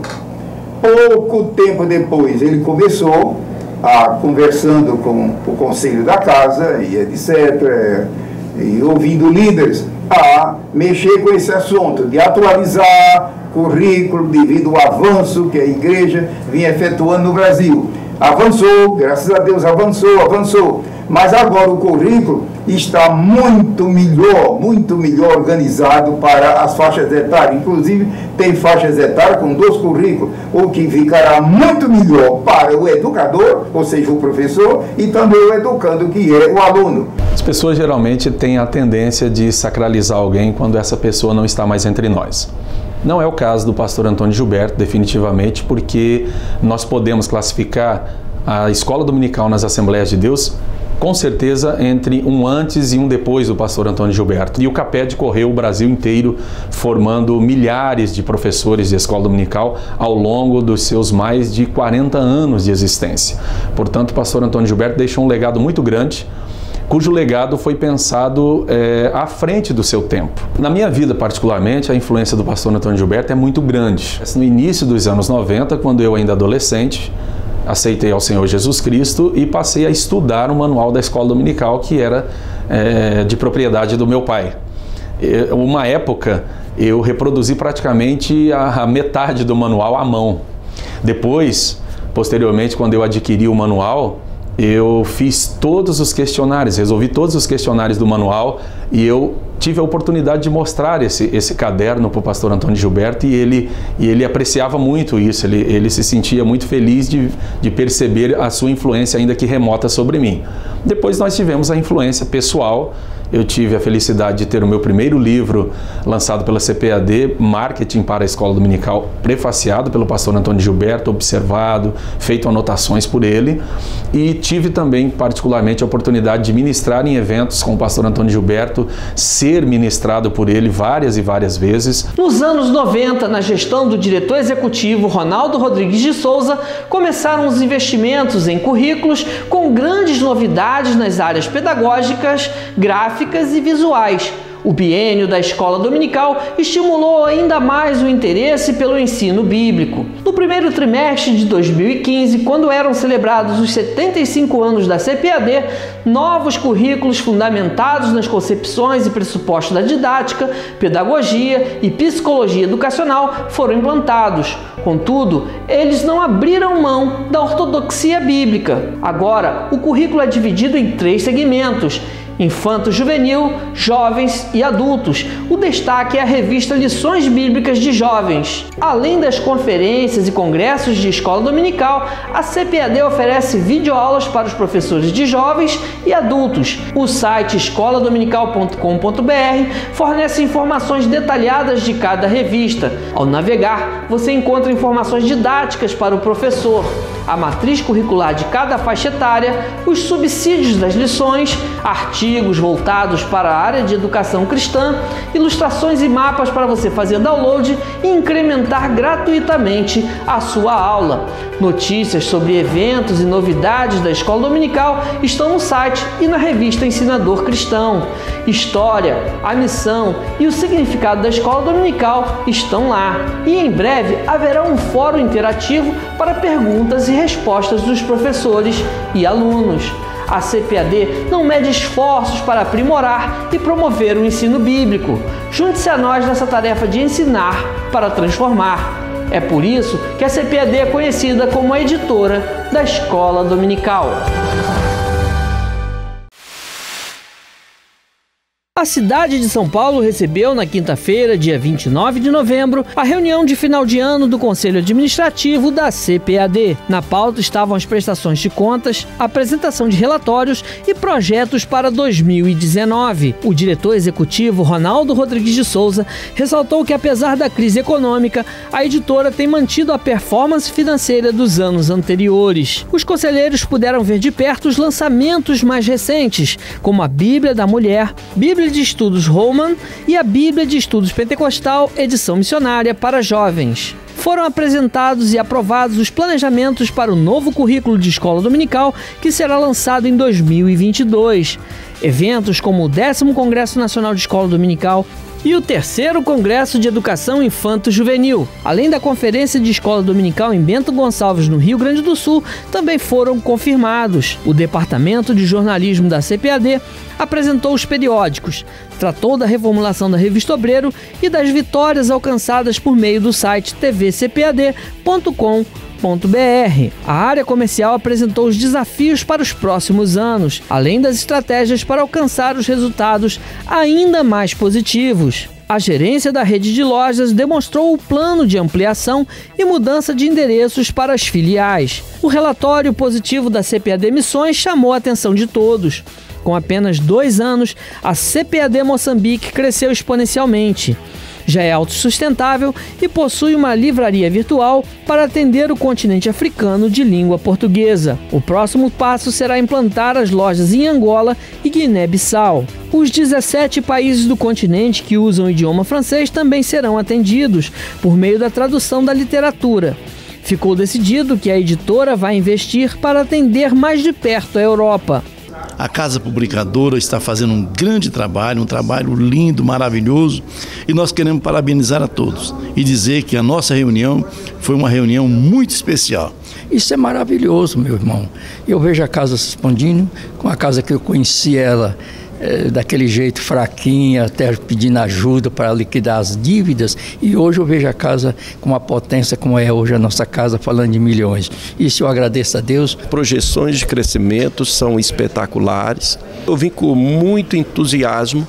pouco tempo depois ele começou a conversando com o conselho da casa e etcétera, e ouvindo líderes, a mexer com esse assunto de atualizar currículo devido ao avanço que a igreja vinha efetuando no Brasil. Avançou, graças a Deus avançou, avançou, mas agora o currículo está muito melhor, muito melhor organizado para as faixas etárias. Inclusive tem faixas etárias com dois currículos, o que ficará muito melhor para o educador, ou seja, o professor, e também o educando, que é o aluno. As pessoas geralmente têm a tendência de sacralizar alguém quando essa pessoa não está mais entre nós. Não é o caso do pastor Antônio Gilberto, definitivamente, porque nós podemos classificar a escola dominical nas Assembleias de Deus com certeza, entre um antes e um depois do pastor Antônio Gilberto. E o CAPED correu o Brasil inteiro, formando milhares de professores de escola dominical ao longo dos seus mais de quarenta anos de existência. Portanto, o pastor Antônio Gilberto deixou um legado muito grande, cujo legado foi pensado é, à frente do seu tempo. Na minha vida, particularmente, a influência do pastor Antônio Gilberto é muito grande. No início dos anos noventa, quando eu ainda adolescente, aceitei ao Senhor Jesus Cristo e passei a estudar o manual da escola dominical, que era é, de propriedade do meu pai. Uma época, eu reproduzi praticamente a, a metade do manual à mão. Depois, posteriormente, quando eu adquiri o manual, eu fiz todos os questionários, resolvi todos os questionários do manual e eu tive a oportunidade de mostrar esse, esse caderno para o pastor Antônio Gilberto e ele, e ele apreciava muito isso, ele, ele se sentia muito feliz de, de perceber a sua influência, ainda que remota, sobre mim. Depois nós tivemos a influência pessoal. Eu tive a felicidade de ter o meu primeiro livro lançado pela C P A D, Marketing para a Escola Dominical, prefaciado pelo pastor Antônio Gilberto, observado, feito anotações por ele. E tive também, particularmente, a oportunidade de ministrar em eventos com o pastor Antônio Gilberto, ser ministrado por ele várias e várias vezes. Nos anos noventa, na gestão do diretor executivo Ronaldo Rodrigues de Souza, começaram os investimentos em currículos com grandes novidades nas áreas pedagógicas, gráficas e visuais. O biênio da escola dominical estimulou ainda mais o interesse pelo ensino bíblico. No primeiro trimestre de dois mil e quinze, quando eram celebrados os setenta e cinco anos da C P A D, novos currículos fundamentados nas concepções e pressupostos da didática, pedagogia e psicologia educacional foram implantados. Contudo, eles não abriram mão da ortodoxia bíblica. Agora, o currículo é dividido em três segmentos: infanto-juvenil, jovens e adultos. O destaque é a revista Lições Bíblicas de Jovens. Além das conferências e congressos de escola dominical, a C P A D oferece videoaulas para os professores de jovens e adultos. O site escola dominical ponto com ponto br fornece informações detalhadas de cada revista. Ao navegar, você encontra informações didáticas para o professor, a matriz curricular de cada faixa etária, os subsídios das lições, artigos voltados para a área de educação cristã, ilustrações e mapas para você fazer download e incrementar gratuitamente a sua aula. Notícias sobre eventos e novidades da escola dominical estão no site e na revista Ensinador Cristão. História, a missão e o significado da escola dominical estão lá. E em breve haverá um fórum interativo para perguntas e respostas dos professores e alunos. A C P A D não mede esforços para aprimorar e promover o ensino bíblico. Junte-se a nós nessa tarefa de ensinar para transformar. É por isso que a C P A D é conhecida como a editora da escola dominical. A cidade de São Paulo recebeu na quinta-feira, dia vinte e nove de novembro, a reunião de final de ano do Conselho Administrativo da C P A D. Na pauta estavam as prestações de contas, apresentação de relatórios e projetos para dois mil e dezenove. O diretor executivo Ronaldo Rodrigues de Souza ressaltou que, apesar da crise econômica, a editora tem mantido a performance financeira dos anos anteriores. Os conselheiros puderam ver de perto os lançamentos mais recentes, como a Bíblia da Mulher, Bíblia de Estudos Roman e a Bíblia de Estudos Pentecostal, edição missionária para jovens. Foram apresentados e aprovados os planejamentos para o novo currículo de escola dominical, que será lançado em dois mil e vinte e dois. Eventos como o décimo Congresso Nacional de Escola Dominical e o terceiro Congresso de Educação Infanto-Juvenil, além da Conferência de Escola Dominical em Bento Gonçalves, no Rio Grande do Sul, também foram confirmados. O Departamento de Jornalismo da C P A D apresentou os periódicos, tratou da reformulação da Revista Obreiro e das vitórias alcançadas por meio do site t v c p a d ponto com ponto b r. A área comercial apresentou os desafios para os próximos anos, além das estratégias para alcançar os resultados ainda mais positivos. A gerência da rede de lojas demonstrou o plano de ampliação e mudança de endereços para as filiais. O relatório positivo da C P A D Missões chamou a atenção de todos. Com apenas dois anos, a C P A D Moçambique cresceu exponencialmente. Já é autossustentável e possui uma livraria virtual para atender o continente africano de língua portuguesa. O próximo passo será implantar as lojas em Angola e Guiné-Bissau. Os dezessete países do continente que usam o idioma francês também serão atendidos por meio da tradução da literatura. Ficou decidido que a editora vai investir para atender mais de perto a Europa. A Casa Publicadora está fazendo um grande trabalho, um trabalho lindo, maravilhoso, e nós queremos parabenizar a todos e dizer que a nossa reunião foi uma reunião muito especial. Isso é maravilhoso, meu irmão. Eu vejo a Casa se expandindo, com a casa que eu conheci ela é, daquele jeito fraquinha, até pedindo ajuda para liquidar as dívidas, e hoje eu vejo a casa com uma potência como é hoje a nossa casa, falando de milhões. Isso eu agradeço a Deus. Projeções de crescimento são espetaculares. Eu vim com muito entusiasmo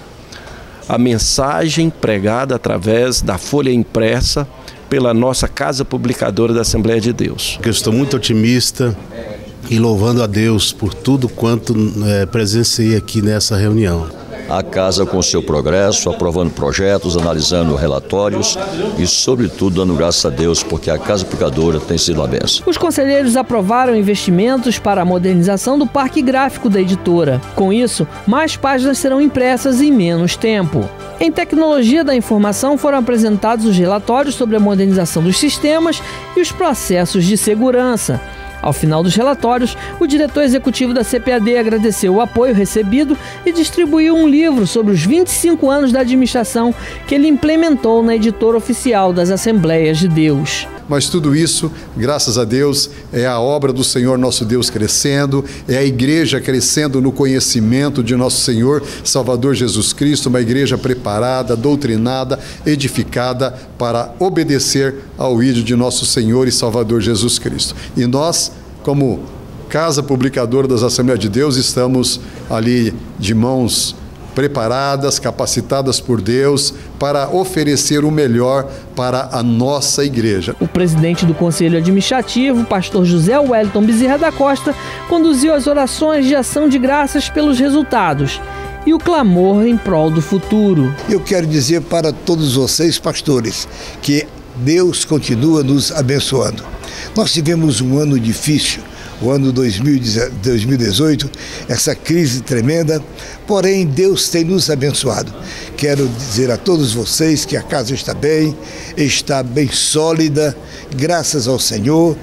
a mensagem pregada através da folha impressa pela nossa Casa Publicadora da Assembleia de Deus. Eu estou muito otimista e louvando a Deus por tudo quanto é, presenciei aqui nessa reunião. A casa com seu progresso, aprovando projetos, analisando relatórios e, sobretudo, dando graças a Deus, porque a Casa Publicadora tem sido a benção. Os conselheiros aprovaram investimentos para a modernização do parque gráfico da editora. Com isso, mais páginas serão impressas em menos tempo. Em tecnologia da informação foram apresentados os relatórios sobre a modernização dos sistemas e os processos de segurança. Ao final dos relatórios, o diretor executivo da C P A D agradeceu o apoio recebido e distribuiu um livro sobre os vinte e cinco anos da administração que ele implementou na editora oficial das Assembleias de Deus. Mas tudo isso, graças a Deus, é a obra do Senhor nosso Deus crescendo, é a igreja crescendo no conhecimento de nosso Senhor Salvador Jesus Cristo, uma igreja preparada, doutrinada, edificada para obedecer ao ídolo de nosso Senhor e Salvador Jesus Cristo. E nós, como Casa Publicadora das Assembleias de Deus, estamos ali de mãos preparadas, capacitadas por Deus para oferecer o melhor para a nossa igreja. O presidente do Conselho Administrativo, pastor José Wellington Bezerra da Costa, conduziu as orações de ação de graças pelos resultados e o clamor em prol do futuro. Eu quero dizer para todos vocês, pastores, que Deus continua nos abençoando. Nós tivemos um ano difícil, o ano dois mil e dezoito, essa crise tremenda, porém Deus tem nos abençoado. Quero dizer a todos vocês que a casa está bem, está bem sólida, graças ao Senhor,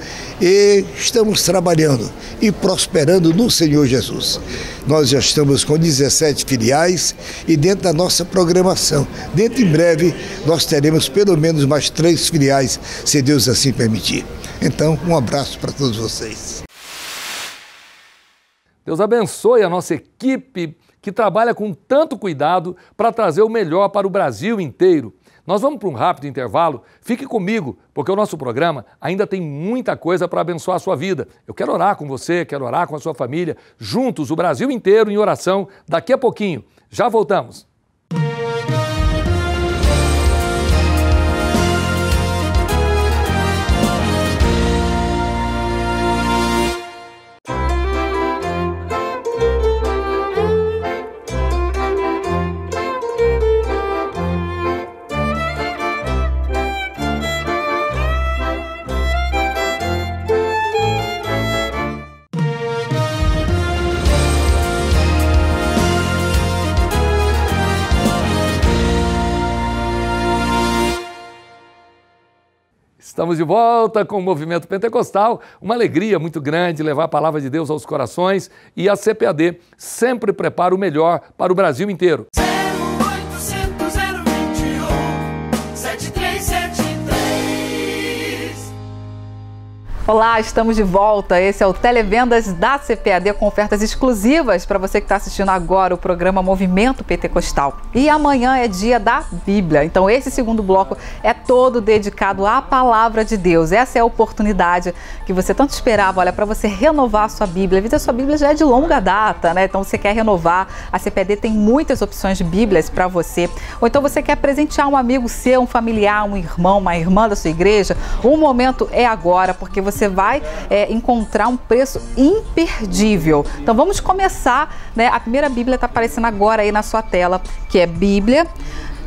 e estamos trabalhando e prosperando no Senhor Jesus. Nós já estamos com dezessete filiais e dentro da nossa programação, dentro em breve, nós teremos pelo menos mais três filiais, se Deus assim permitir. Então, um abraço para todos vocês. Deus abençoe a nossa equipe que trabalha com tanto cuidado para trazer o melhor para o Brasil inteiro. Nós vamos para um rápido intervalo. Fique comigo, porque o nosso programa ainda tem muita coisa para abençoar a sua vida. Eu quero orar com você, quero orar com a sua família, juntos, o Brasil inteiro em oração, daqui a pouquinho. Já voltamos. Estamos de volta com o Movimento Pentecostal, uma alegria muito grande levar a palavra de Deus aos corações, e a C P A D sempre prepara o melhor para o Brasil inteiro. Olá, estamos de volta. Esse é o Televendas da C P A D com ofertas exclusivas para você que está assistindo agora o programa Movimento Pentecostal. E amanhã é dia da Bíblia. Então esse segundo bloco é todo dedicado à Palavra de Deus. Essa é a oportunidade que você tanto esperava, olha, para você renovar a sua Bíblia. A vida da sua Bíblia já é de longa data, né? Então você quer renovar. A C P A D tem muitas opções de Bíblias para você. Ou então você quer presentear um amigo seu, um familiar, um irmão, uma irmã da sua igreja. O momento é agora, porque você você vai é, encontrar um preço imperdível. Então vamos começar, né? A primeira Bíblia está aparecendo agora aí na sua tela, que é Bíblia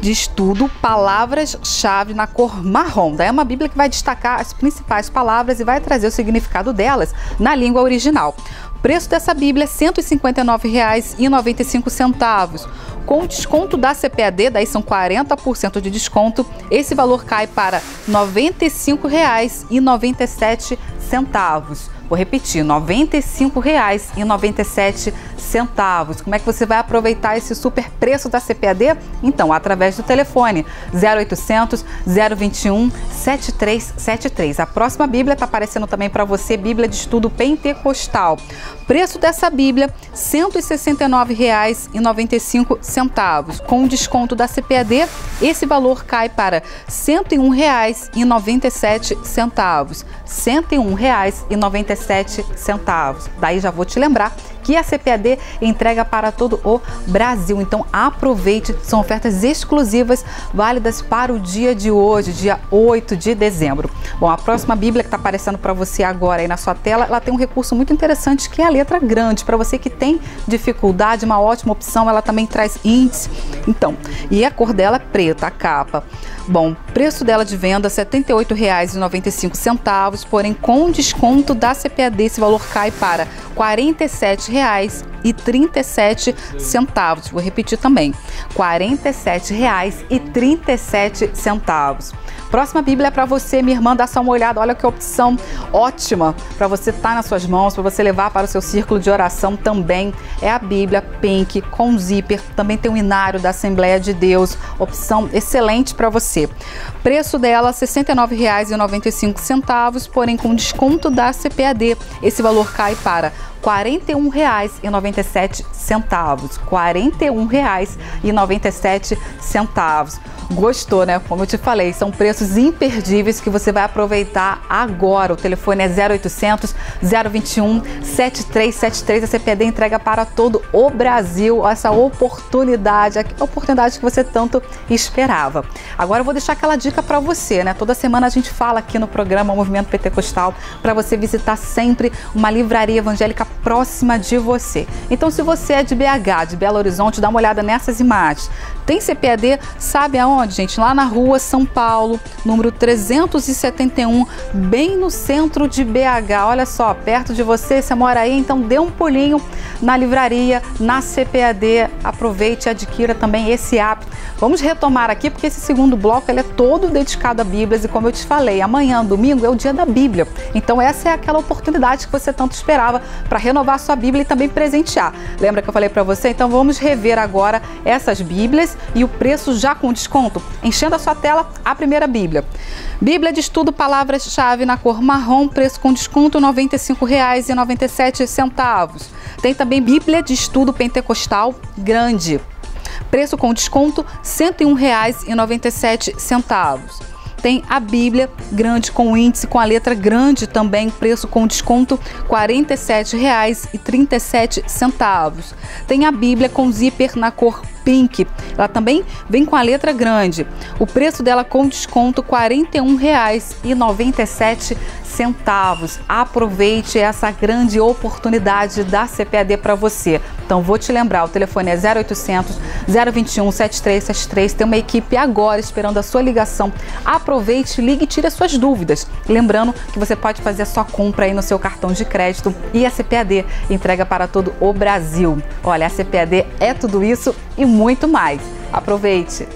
de estudo Palavras-Chave na Cor Marrom. Daí é uma Bíblia que vai destacar as principais palavras e vai trazer o significado delas na língua original. O preço dessa Bíblia é cento e cinquenta e nove reais e noventa e cinco centavos. Com desconto da C P A D, daí são quarenta por cento de desconto, esse valor cai para noventa e cinco reais e noventa e sete centavos. Vou repetir, noventa e cinco reais e noventa e sete centavos. Como é que você vai aproveitar esse super preço da C P A D? Então, através do telefone zero oitocentos, zero vinte e um, setenta e três setenta e três. A próxima Bíblia está aparecendo também para você, Bíblia de Estudo Pentecostal. Preço dessa Bíblia, cento e sessenta e nove reais e noventa e cinco centavos. Com desconto da C P A D, esse valor cai para cento e um reais e noventa e sete centavos. cento e um reais e noventa e sete centavos. Daí já vou te lembrar que a C P A D entrega para todo o Brasil. Então aproveite, são ofertas exclusivas válidas para o dia de hoje, dia oito de dezembro. Bom, a próxima Bíblia que está aparecendo para você agora aí na sua tela, ela tem um recurso muito interessante que é a letra grande. Para você que tem dificuldade, uma ótima opção, ela também traz índice. Então, e a cor dela é preta, a capa. Bom, preço dela de venda setenta e oito reais e noventa e cinco centavos, porém com desconto da C P A D esse valor cai para quarenta e sete reais e trinta e sete centavos. Vou repetir também, quarenta e sete reais e trinta e sete centavos. Próxima Bíblia é para você, minha irmã, dá só uma olhada. Olha que opção ótima para você estar nas suas mãos, para você levar para o seu círculo de oração também. É a Bíblia Pink com zíper. Também tem o Inário da Assembleia de Deus. Opção excelente para você. Preço dela sessenta e nove reais e noventa e cinco centavos, porém com desconto da C P A D, esse valor cai para quarenta e um reais e noventa e sete centavos. quarenta e um reais e noventa e sete centavos. Gostou, né? Como eu te falei, são preços imperdíveis que você vai aproveitar agora. O telefone é zero oitocentos, zero vinte e um, setenta e três setenta e três. A C P A D entrega para todo o Brasil essa oportunidade, a oportunidade que você tanto esperava. Agora eu vou deixar aquela dica para você, né? Toda semana a gente fala aqui no programa Movimento Pentecostal para você visitar sempre uma livraria evangélica próxima de você. Então, se você é de B H, de Belo Horizonte, dá uma olhada nessas imagens. Tem C P A D, sabe aonde, gente? Lá na rua São Paulo, número trezentos e setenta e um, bem no centro de B H. Olha só, perto de você, você mora aí, então dê um pulinho na livraria, na C P A D. Aproveite e adquira também esse hábito. Vamos retomar aqui, porque esse segundo bloco ele é todo dedicado a Bíblias e, como eu te falei, amanhã, domingo, é o dia da Bíblia. Então essa é aquela oportunidade que você tanto esperava para renovar sua Bíblia e também presentear. Lembra que eu falei para você? Então vamos rever agora essas Bíblias e o preço já com desconto. Enchendo a sua tela, a primeira Bíblia. Bíblia de Estudo Palavras-Chave na cor marrom, preço com desconto noventa e cinco reais e noventa e sete centavos. Tem também Bíblia de Estudo Pentecostal grande. Preço com desconto cento e um reais e noventa e sete centavos. Tem a Bíblia grande com índice, com a letra grande também, preço com desconto quarenta e sete reais e trinta e sete centavos. Tem a Bíblia com zíper na cor pink, ela também vem com a letra grande. O preço dela com desconto quarenta e um reais e noventa e sete centavos. Aproveite essa grande oportunidade da C P A D para você. Então vou te lembrar, o telefone é zero oitocentos, zero vinte e um, setenta e três setenta e três. Tem uma equipe agora esperando a sua ligação. Aproveite, ligue e tire as suas dúvidas. Lembrando que você pode fazer a sua compra aí no seu cartão de crédito e a C P A D entrega para todo o Brasil. Olha, a C P A D é tudo isso e muito mais. Aproveite!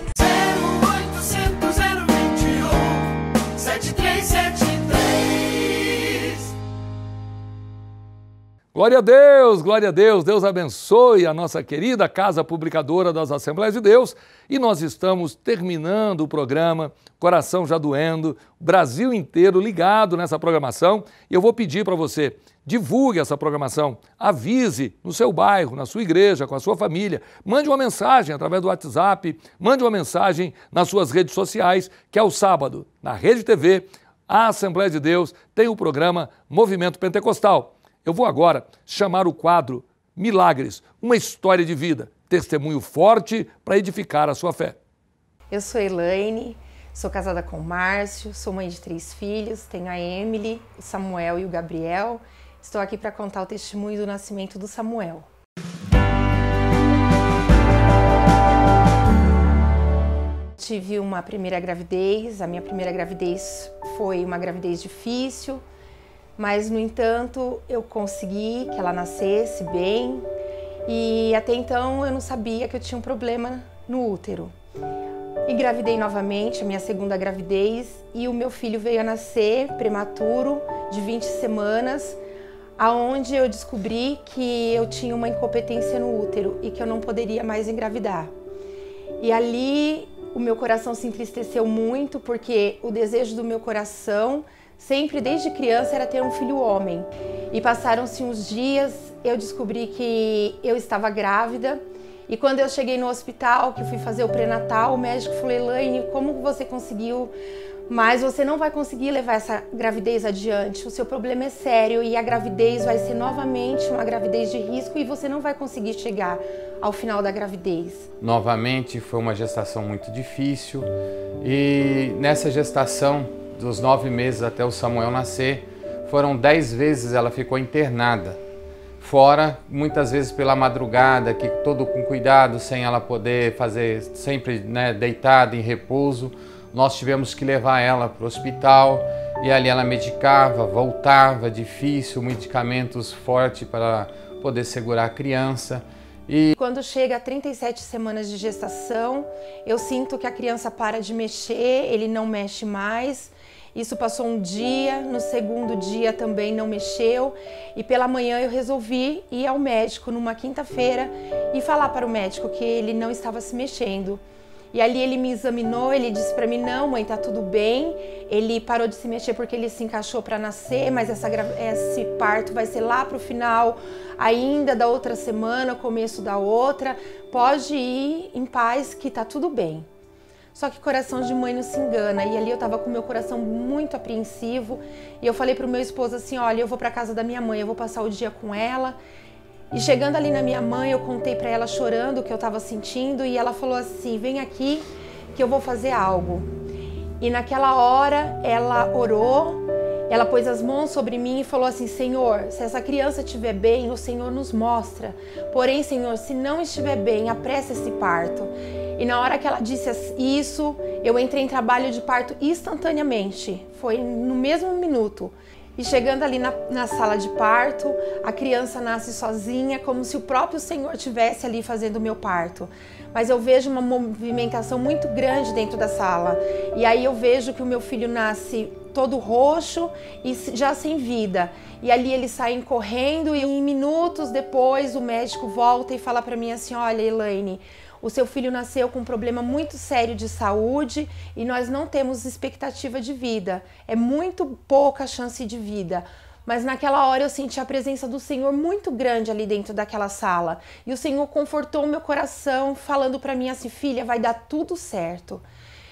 Glória a Deus, glória a Deus, Deus abençoe a nossa querida Casa Publicadora das Assembleias de Deus. E nós estamos terminando o programa, coração já doendo, Brasil inteiro ligado nessa programação. E eu vou pedir para você, divulgue essa programação, avise no seu bairro, na sua igreja, com a sua família, mande uma mensagem através do WhatsApp, mande uma mensagem nas suas redes sociais, que ao sábado, na Rede T V, a Assembleia de Deus tem o programa Movimento Pentecostal. Eu vou agora chamar o quadro Milagres, uma história de vida, testemunho forte para edificar a sua fé. Eu sou Elaine, sou casada com o Márcio, sou mãe de três filhos, tenho a Emily, o Samuel e o Gabriel. Estou aqui para contar o testemunho do nascimento do Samuel. tive uma primeira gravidez. A minha primeira gravidez foi uma gravidez difícil, mas, no entanto, eu consegui que ela nascesse bem. E até então eu não sabia que eu tinha um problema no útero. Engravidei novamente, a minha segunda gravidez, e o meu filho veio a nascer prematuro, de vinte semanas, aonde eu descobri que eu tinha uma incompetência no útero e que eu não poderia mais engravidar. E ali o meu coração se entristeceu muito, porque o desejo do meu coração, sempre desde criança, era ter um filho homem. E passaram-se uns dias, eu descobri que eu estava grávida. E quando eu cheguei no hospital, que fui fazer o pré-natal, o médico falou: Elaine, como você conseguiu? Mas você não vai conseguir levar essa gravidez adiante. O seu problema é sério e a gravidez vai ser novamente uma gravidez de risco e você não vai conseguir chegar ao final da gravidez. Novamente foi uma gestação muito difícil e nessa gestação, dos nove meses até o Samuel nascer, foram dez vezes ela ficou internada. Fora, muitas vezes pela madrugada, que todo com cuidado, sem ela poder fazer sempre, né, deitada em repouso. Nós tivemos que levar ela para o hospital e ali ela medicava, voltava, difícil, medicamentos fortes para poder segurar a criança. E quando chega a trinta e sete semanas de gestação, eu sinto que a criança para de mexer, ele não mexe mais. Isso passou um dia, no segundo dia também não mexeu e pela manhã eu resolvi ir ao médico numa quinta-feira e falar para o médico que ele não estava se mexendo. E ali ele me examinou, ele disse para mim: não, mãe, tá tudo bem. Ele parou de se mexer porque ele se encaixou para nascer, mas essa, esse parto vai ser lá pro final ainda da outra semana, começo da outra. Pode ir em paz que tá tudo bem. Só que coração de mãe não se engana, e ali eu tava com meu coração muito apreensivo, e eu falei pro meu esposo assim: olha, eu vou pra casa da minha mãe, eu vou passar o dia com ela. E chegando ali na minha mãe, eu contei pra ela chorando o que eu tava sentindo, e ela falou assim: vem aqui que eu vou fazer algo. E naquela hora ela orou, ela pôs as mãos sobre mim e falou assim: Senhor, se essa criança estiver bem, o Senhor nos mostra. Porém, Senhor, se não estiver bem, apressa esse parto. E na hora que ela disse isso, eu entrei em trabalho de parto instantaneamente. Foi no mesmo minuto. E chegando ali na, na sala de parto, a criança nasce sozinha, como se o próprio Senhor estivesse ali fazendo o meu parto. Mas eu vejo uma movimentação muito grande dentro da sala. E aí eu vejo que o meu filho nasce todo roxo e já sem vida. E ali eles saem correndo e em minutos depois o médico volta e fala para mim assim: olha, Elaine, o seu filho nasceu com um problema muito sério de saúde e nós não temos expectativa de vida. É muito pouca chance de vida. Mas naquela hora eu senti a presença do Senhor muito grande ali dentro daquela sala. E o Senhor confortou o meu coração, falando para mim assim: filha, vai dar tudo certo.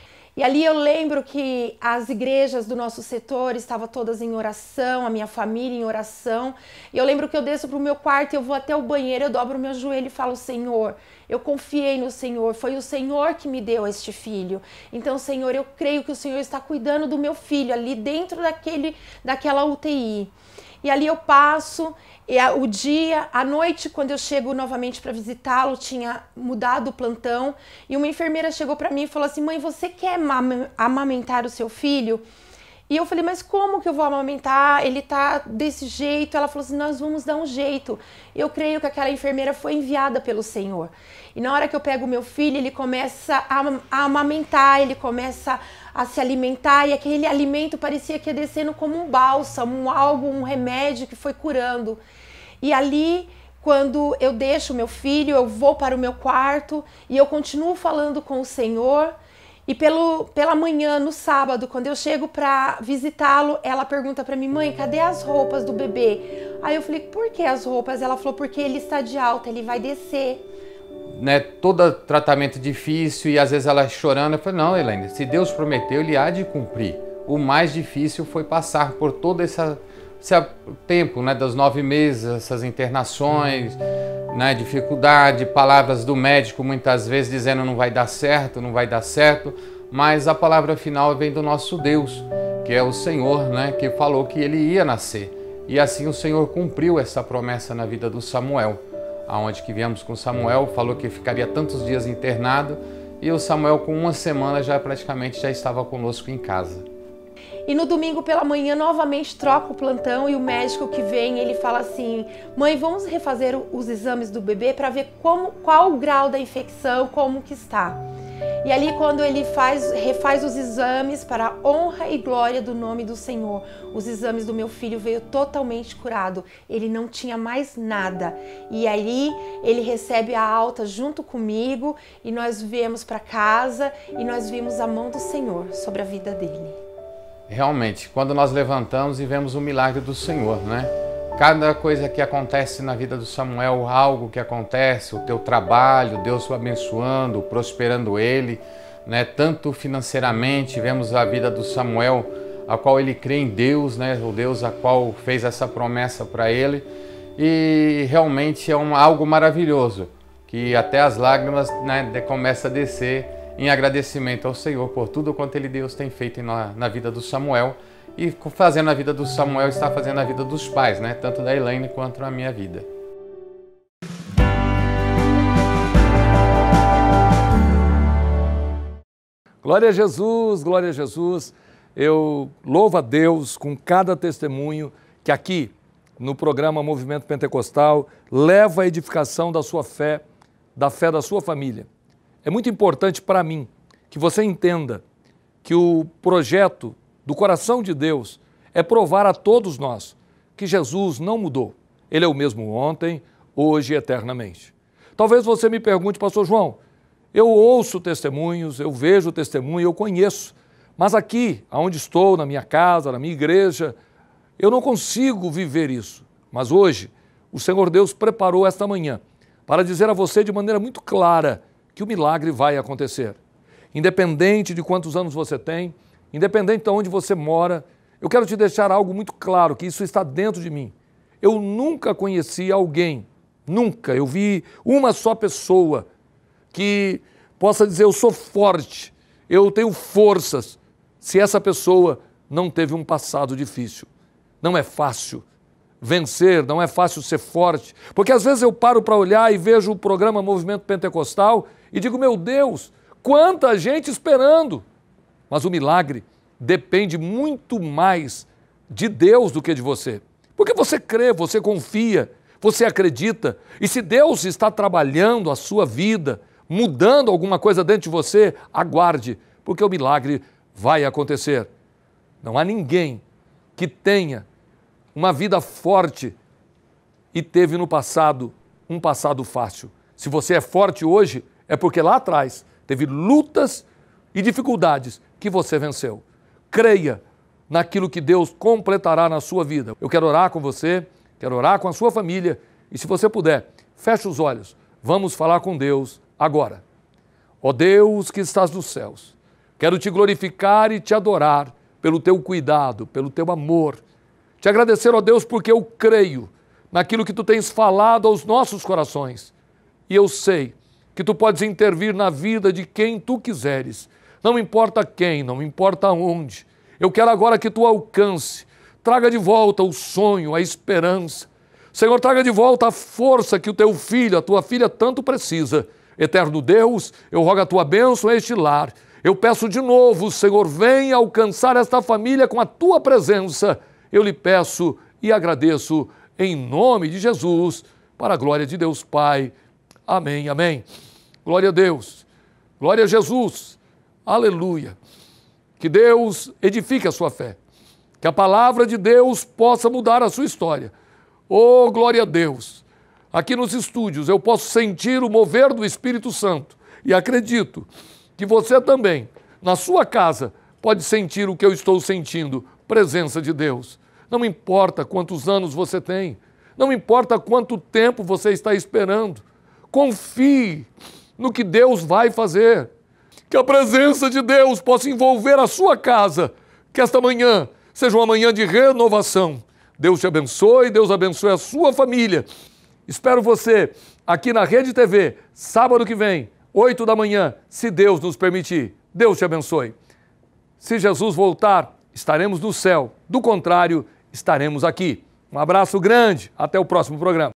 E ali eu lembro que as igrejas do nosso setor estavam todas em oração, a minha família em oração. E eu lembro que eu desço para o meu quarto, eu vou até o banheiro, eu dobro o meu joelho e falo: Senhor, eu confiei no Senhor, foi o Senhor que me deu este filho. Então, Senhor, eu creio que o Senhor está cuidando do meu filho ali dentro daquele, daquela U T I. E ali eu passo, e a, o dia, à noite, quando eu chego novamente para visitá-lo, tinha mudado o plantão, e uma enfermeira chegou para mim e falou assim: mãe, você quer amamentar o seu filho? E eu falei: mas como que eu vou amamentar? Ele tá desse jeito. Ela falou assim: nós vamos dar um jeito. Eu creio que aquela enfermeira foi enviada pelo Senhor. E na hora que eu pego o meu filho, ele começa a, a amamentar, ele começa a se alimentar, e aquele alimento parecia que ia descendo como um bálsamo, um algo, um remédio que foi curando. E ali, quando eu deixo o meu filho, eu vou para o meu quarto e eu continuo falando com o Senhor. E pelo, pela manhã, no sábado, quando eu chego para visitá-lo, ela pergunta para mim: mãe, cadê as roupas do bebê? Aí eu falei: por que as roupas? Ela falou: porque ele está de alta, ele vai descer. Né, todo tratamento difícil, e às vezes ela chorando. Eu falei: não, Elaine, se Deus prometeu, Ele há de cumprir. O mais difícil foi passar por todo esse, esse tempo, né, dos nove meses, essas internações, né, dificuldade, palavras do médico muitas vezes dizendo não vai dar certo, não vai dar certo, mas a palavra final vem do nosso Deus, que é o Senhor, né, que falou que ele ia nascer. E assim o Senhor cumpriu essa promessa na vida do Samuel. Aonde que viemos com Samuel, falou que ficaria tantos dias internado, e o Samuel com uma semana já praticamente já estava conosco em casa. E no domingo pela manhã, novamente troca o plantão e o médico que vem, ele fala assim, mãe, vamos refazer os exames do bebê para ver como, qual o grau da infecção, como que está. E ali quando ele faz, refaz os exames para a honra e glória do nome do Senhor, os exames do meu filho veio totalmente curado, ele não tinha mais nada. E aí ele recebe a alta junto comigo e nós viemos para casa e nós vimos a mão do Senhor sobre a vida dele. Realmente, quando nós levantamos e vemos o milagre do Senhor, né? Cada coisa que acontece na vida do Samuel, algo que acontece, o teu trabalho, Deus o abençoando, prosperando ele, né? Tanto financeiramente, vemos a vida do Samuel, a qual ele crê em Deus, né? O Deus a qual fez essa promessa para ele. E realmente é um, algo maravilhoso, que até as lágrimas, né, começam a descer em agradecimento ao Senhor por tudo quanto Ele Deus tem feito na, na vida do Samuel e fazendo a vida do Samuel, está fazendo a vida dos pais, né? Tanto da Elaine quanto a minha vida. Glória a Jesus, glória a Jesus. Eu louvo a Deus com cada testemunho que aqui no programa Movimento Pentecostal leva a edificação da sua fé, da fé da sua família. É muito importante para mim que você entenda que o projeto do coração de Deus é provar a todos nós que Jesus não mudou. Ele é o mesmo ontem, hoje e eternamente. Talvez você me pergunte, pastor João, eu ouço testemunhos, eu vejo testemunho, eu conheço, mas aqui, onde estou, na minha casa, na minha igreja, eu não consigo viver isso. Mas hoje, o Senhor Deus preparou esta manhã para dizer a você de maneira muito clara que o milagre vai acontecer. Independente de quantos anos você tem, independente de onde você mora, eu quero te deixar algo muito claro, que isso está dentro de mim. Eu nunca conheci alguém, nunca, eu vi uma só pessoa que possa dizer, eu sou forte, eu tenho forças, se essa pessoa não teve um passado difícil. Não é fácil vencer, não é fácil ser forte, porque às vezes eu paro para olhar e vejo o programa Movimento Pentecostal e digo, meu Deus, quanta gente esperando. Mas o milagre depende muito mais de Deus do que de você. Porque você crê, você confia, você acredita. E se Deus está trabalhando a sua vida, mudando alguma coisa dentro de você, aguarde, porque o milagre vai acontecer. Não há ninguém que tenha uma vida forte e teve no passado um passado fácil. Se você é forte hoje, é porque lá atrás teve lutas e dificuldades que você venceu. Creia naquilo que Deus completará na sua vida. Eu quero orar com você, quero orar com a sua família e se você puder, feche os olhos. Vamos falar com Deus agora. Ó Deus que estás nos céus, quero te glorificar e te adorar pelo teu cuidado, pelo teu amor. Te agradecer, ó Deus, porque eu creio naquilo que tu tens falado aos nossos corações. E eu sei que tu podes intervir na vida de quem tu quiseres. Não importa quem, não importa onde. Eu quero agora que tu alcance, traga de volta o sonho, a esperança. Senhor, traga de volta a força que o teu filho, a tua filha tanto precisa. Eterno Deus, eu rogo a tua bênção a este lar. Eu peço de novo, Senhor, venha alcançar esta família com a tua presença. Eu lhe peço e agradeço em nome de Jesus, para a glória de Deus Pai. Amém, amém. Glória a Deus, glória a Jesus, aleluia. Que Deus edifique a sua fé, que a palavra de Deus possa mudar a sua história. Oh, glória a Deus. Aqui nos estúdios eu posso sentir o mover do Espírito Santo e acredito que você também, na sua casa, pode sentir o que eu estou sentindo, presença de Deus. Não importa quantos anos você tem, não importa quanto tempo você está esperando, confie no que Deus vai fazer. Que a presença de Deus possa envolver a sua casa, que esta manhã seja uma manhã de renovação. Deus te abençoe, Deus abençoe a sua família. Espero você aqui na Rede T V, sábado que vem, oito da manhã, se Deus nos permitir. Deus te abençoe. Se Jesus voltar, estaremos no céu. Do contrário, estaremos aqui. Um abraço grande. Até o próximo programa.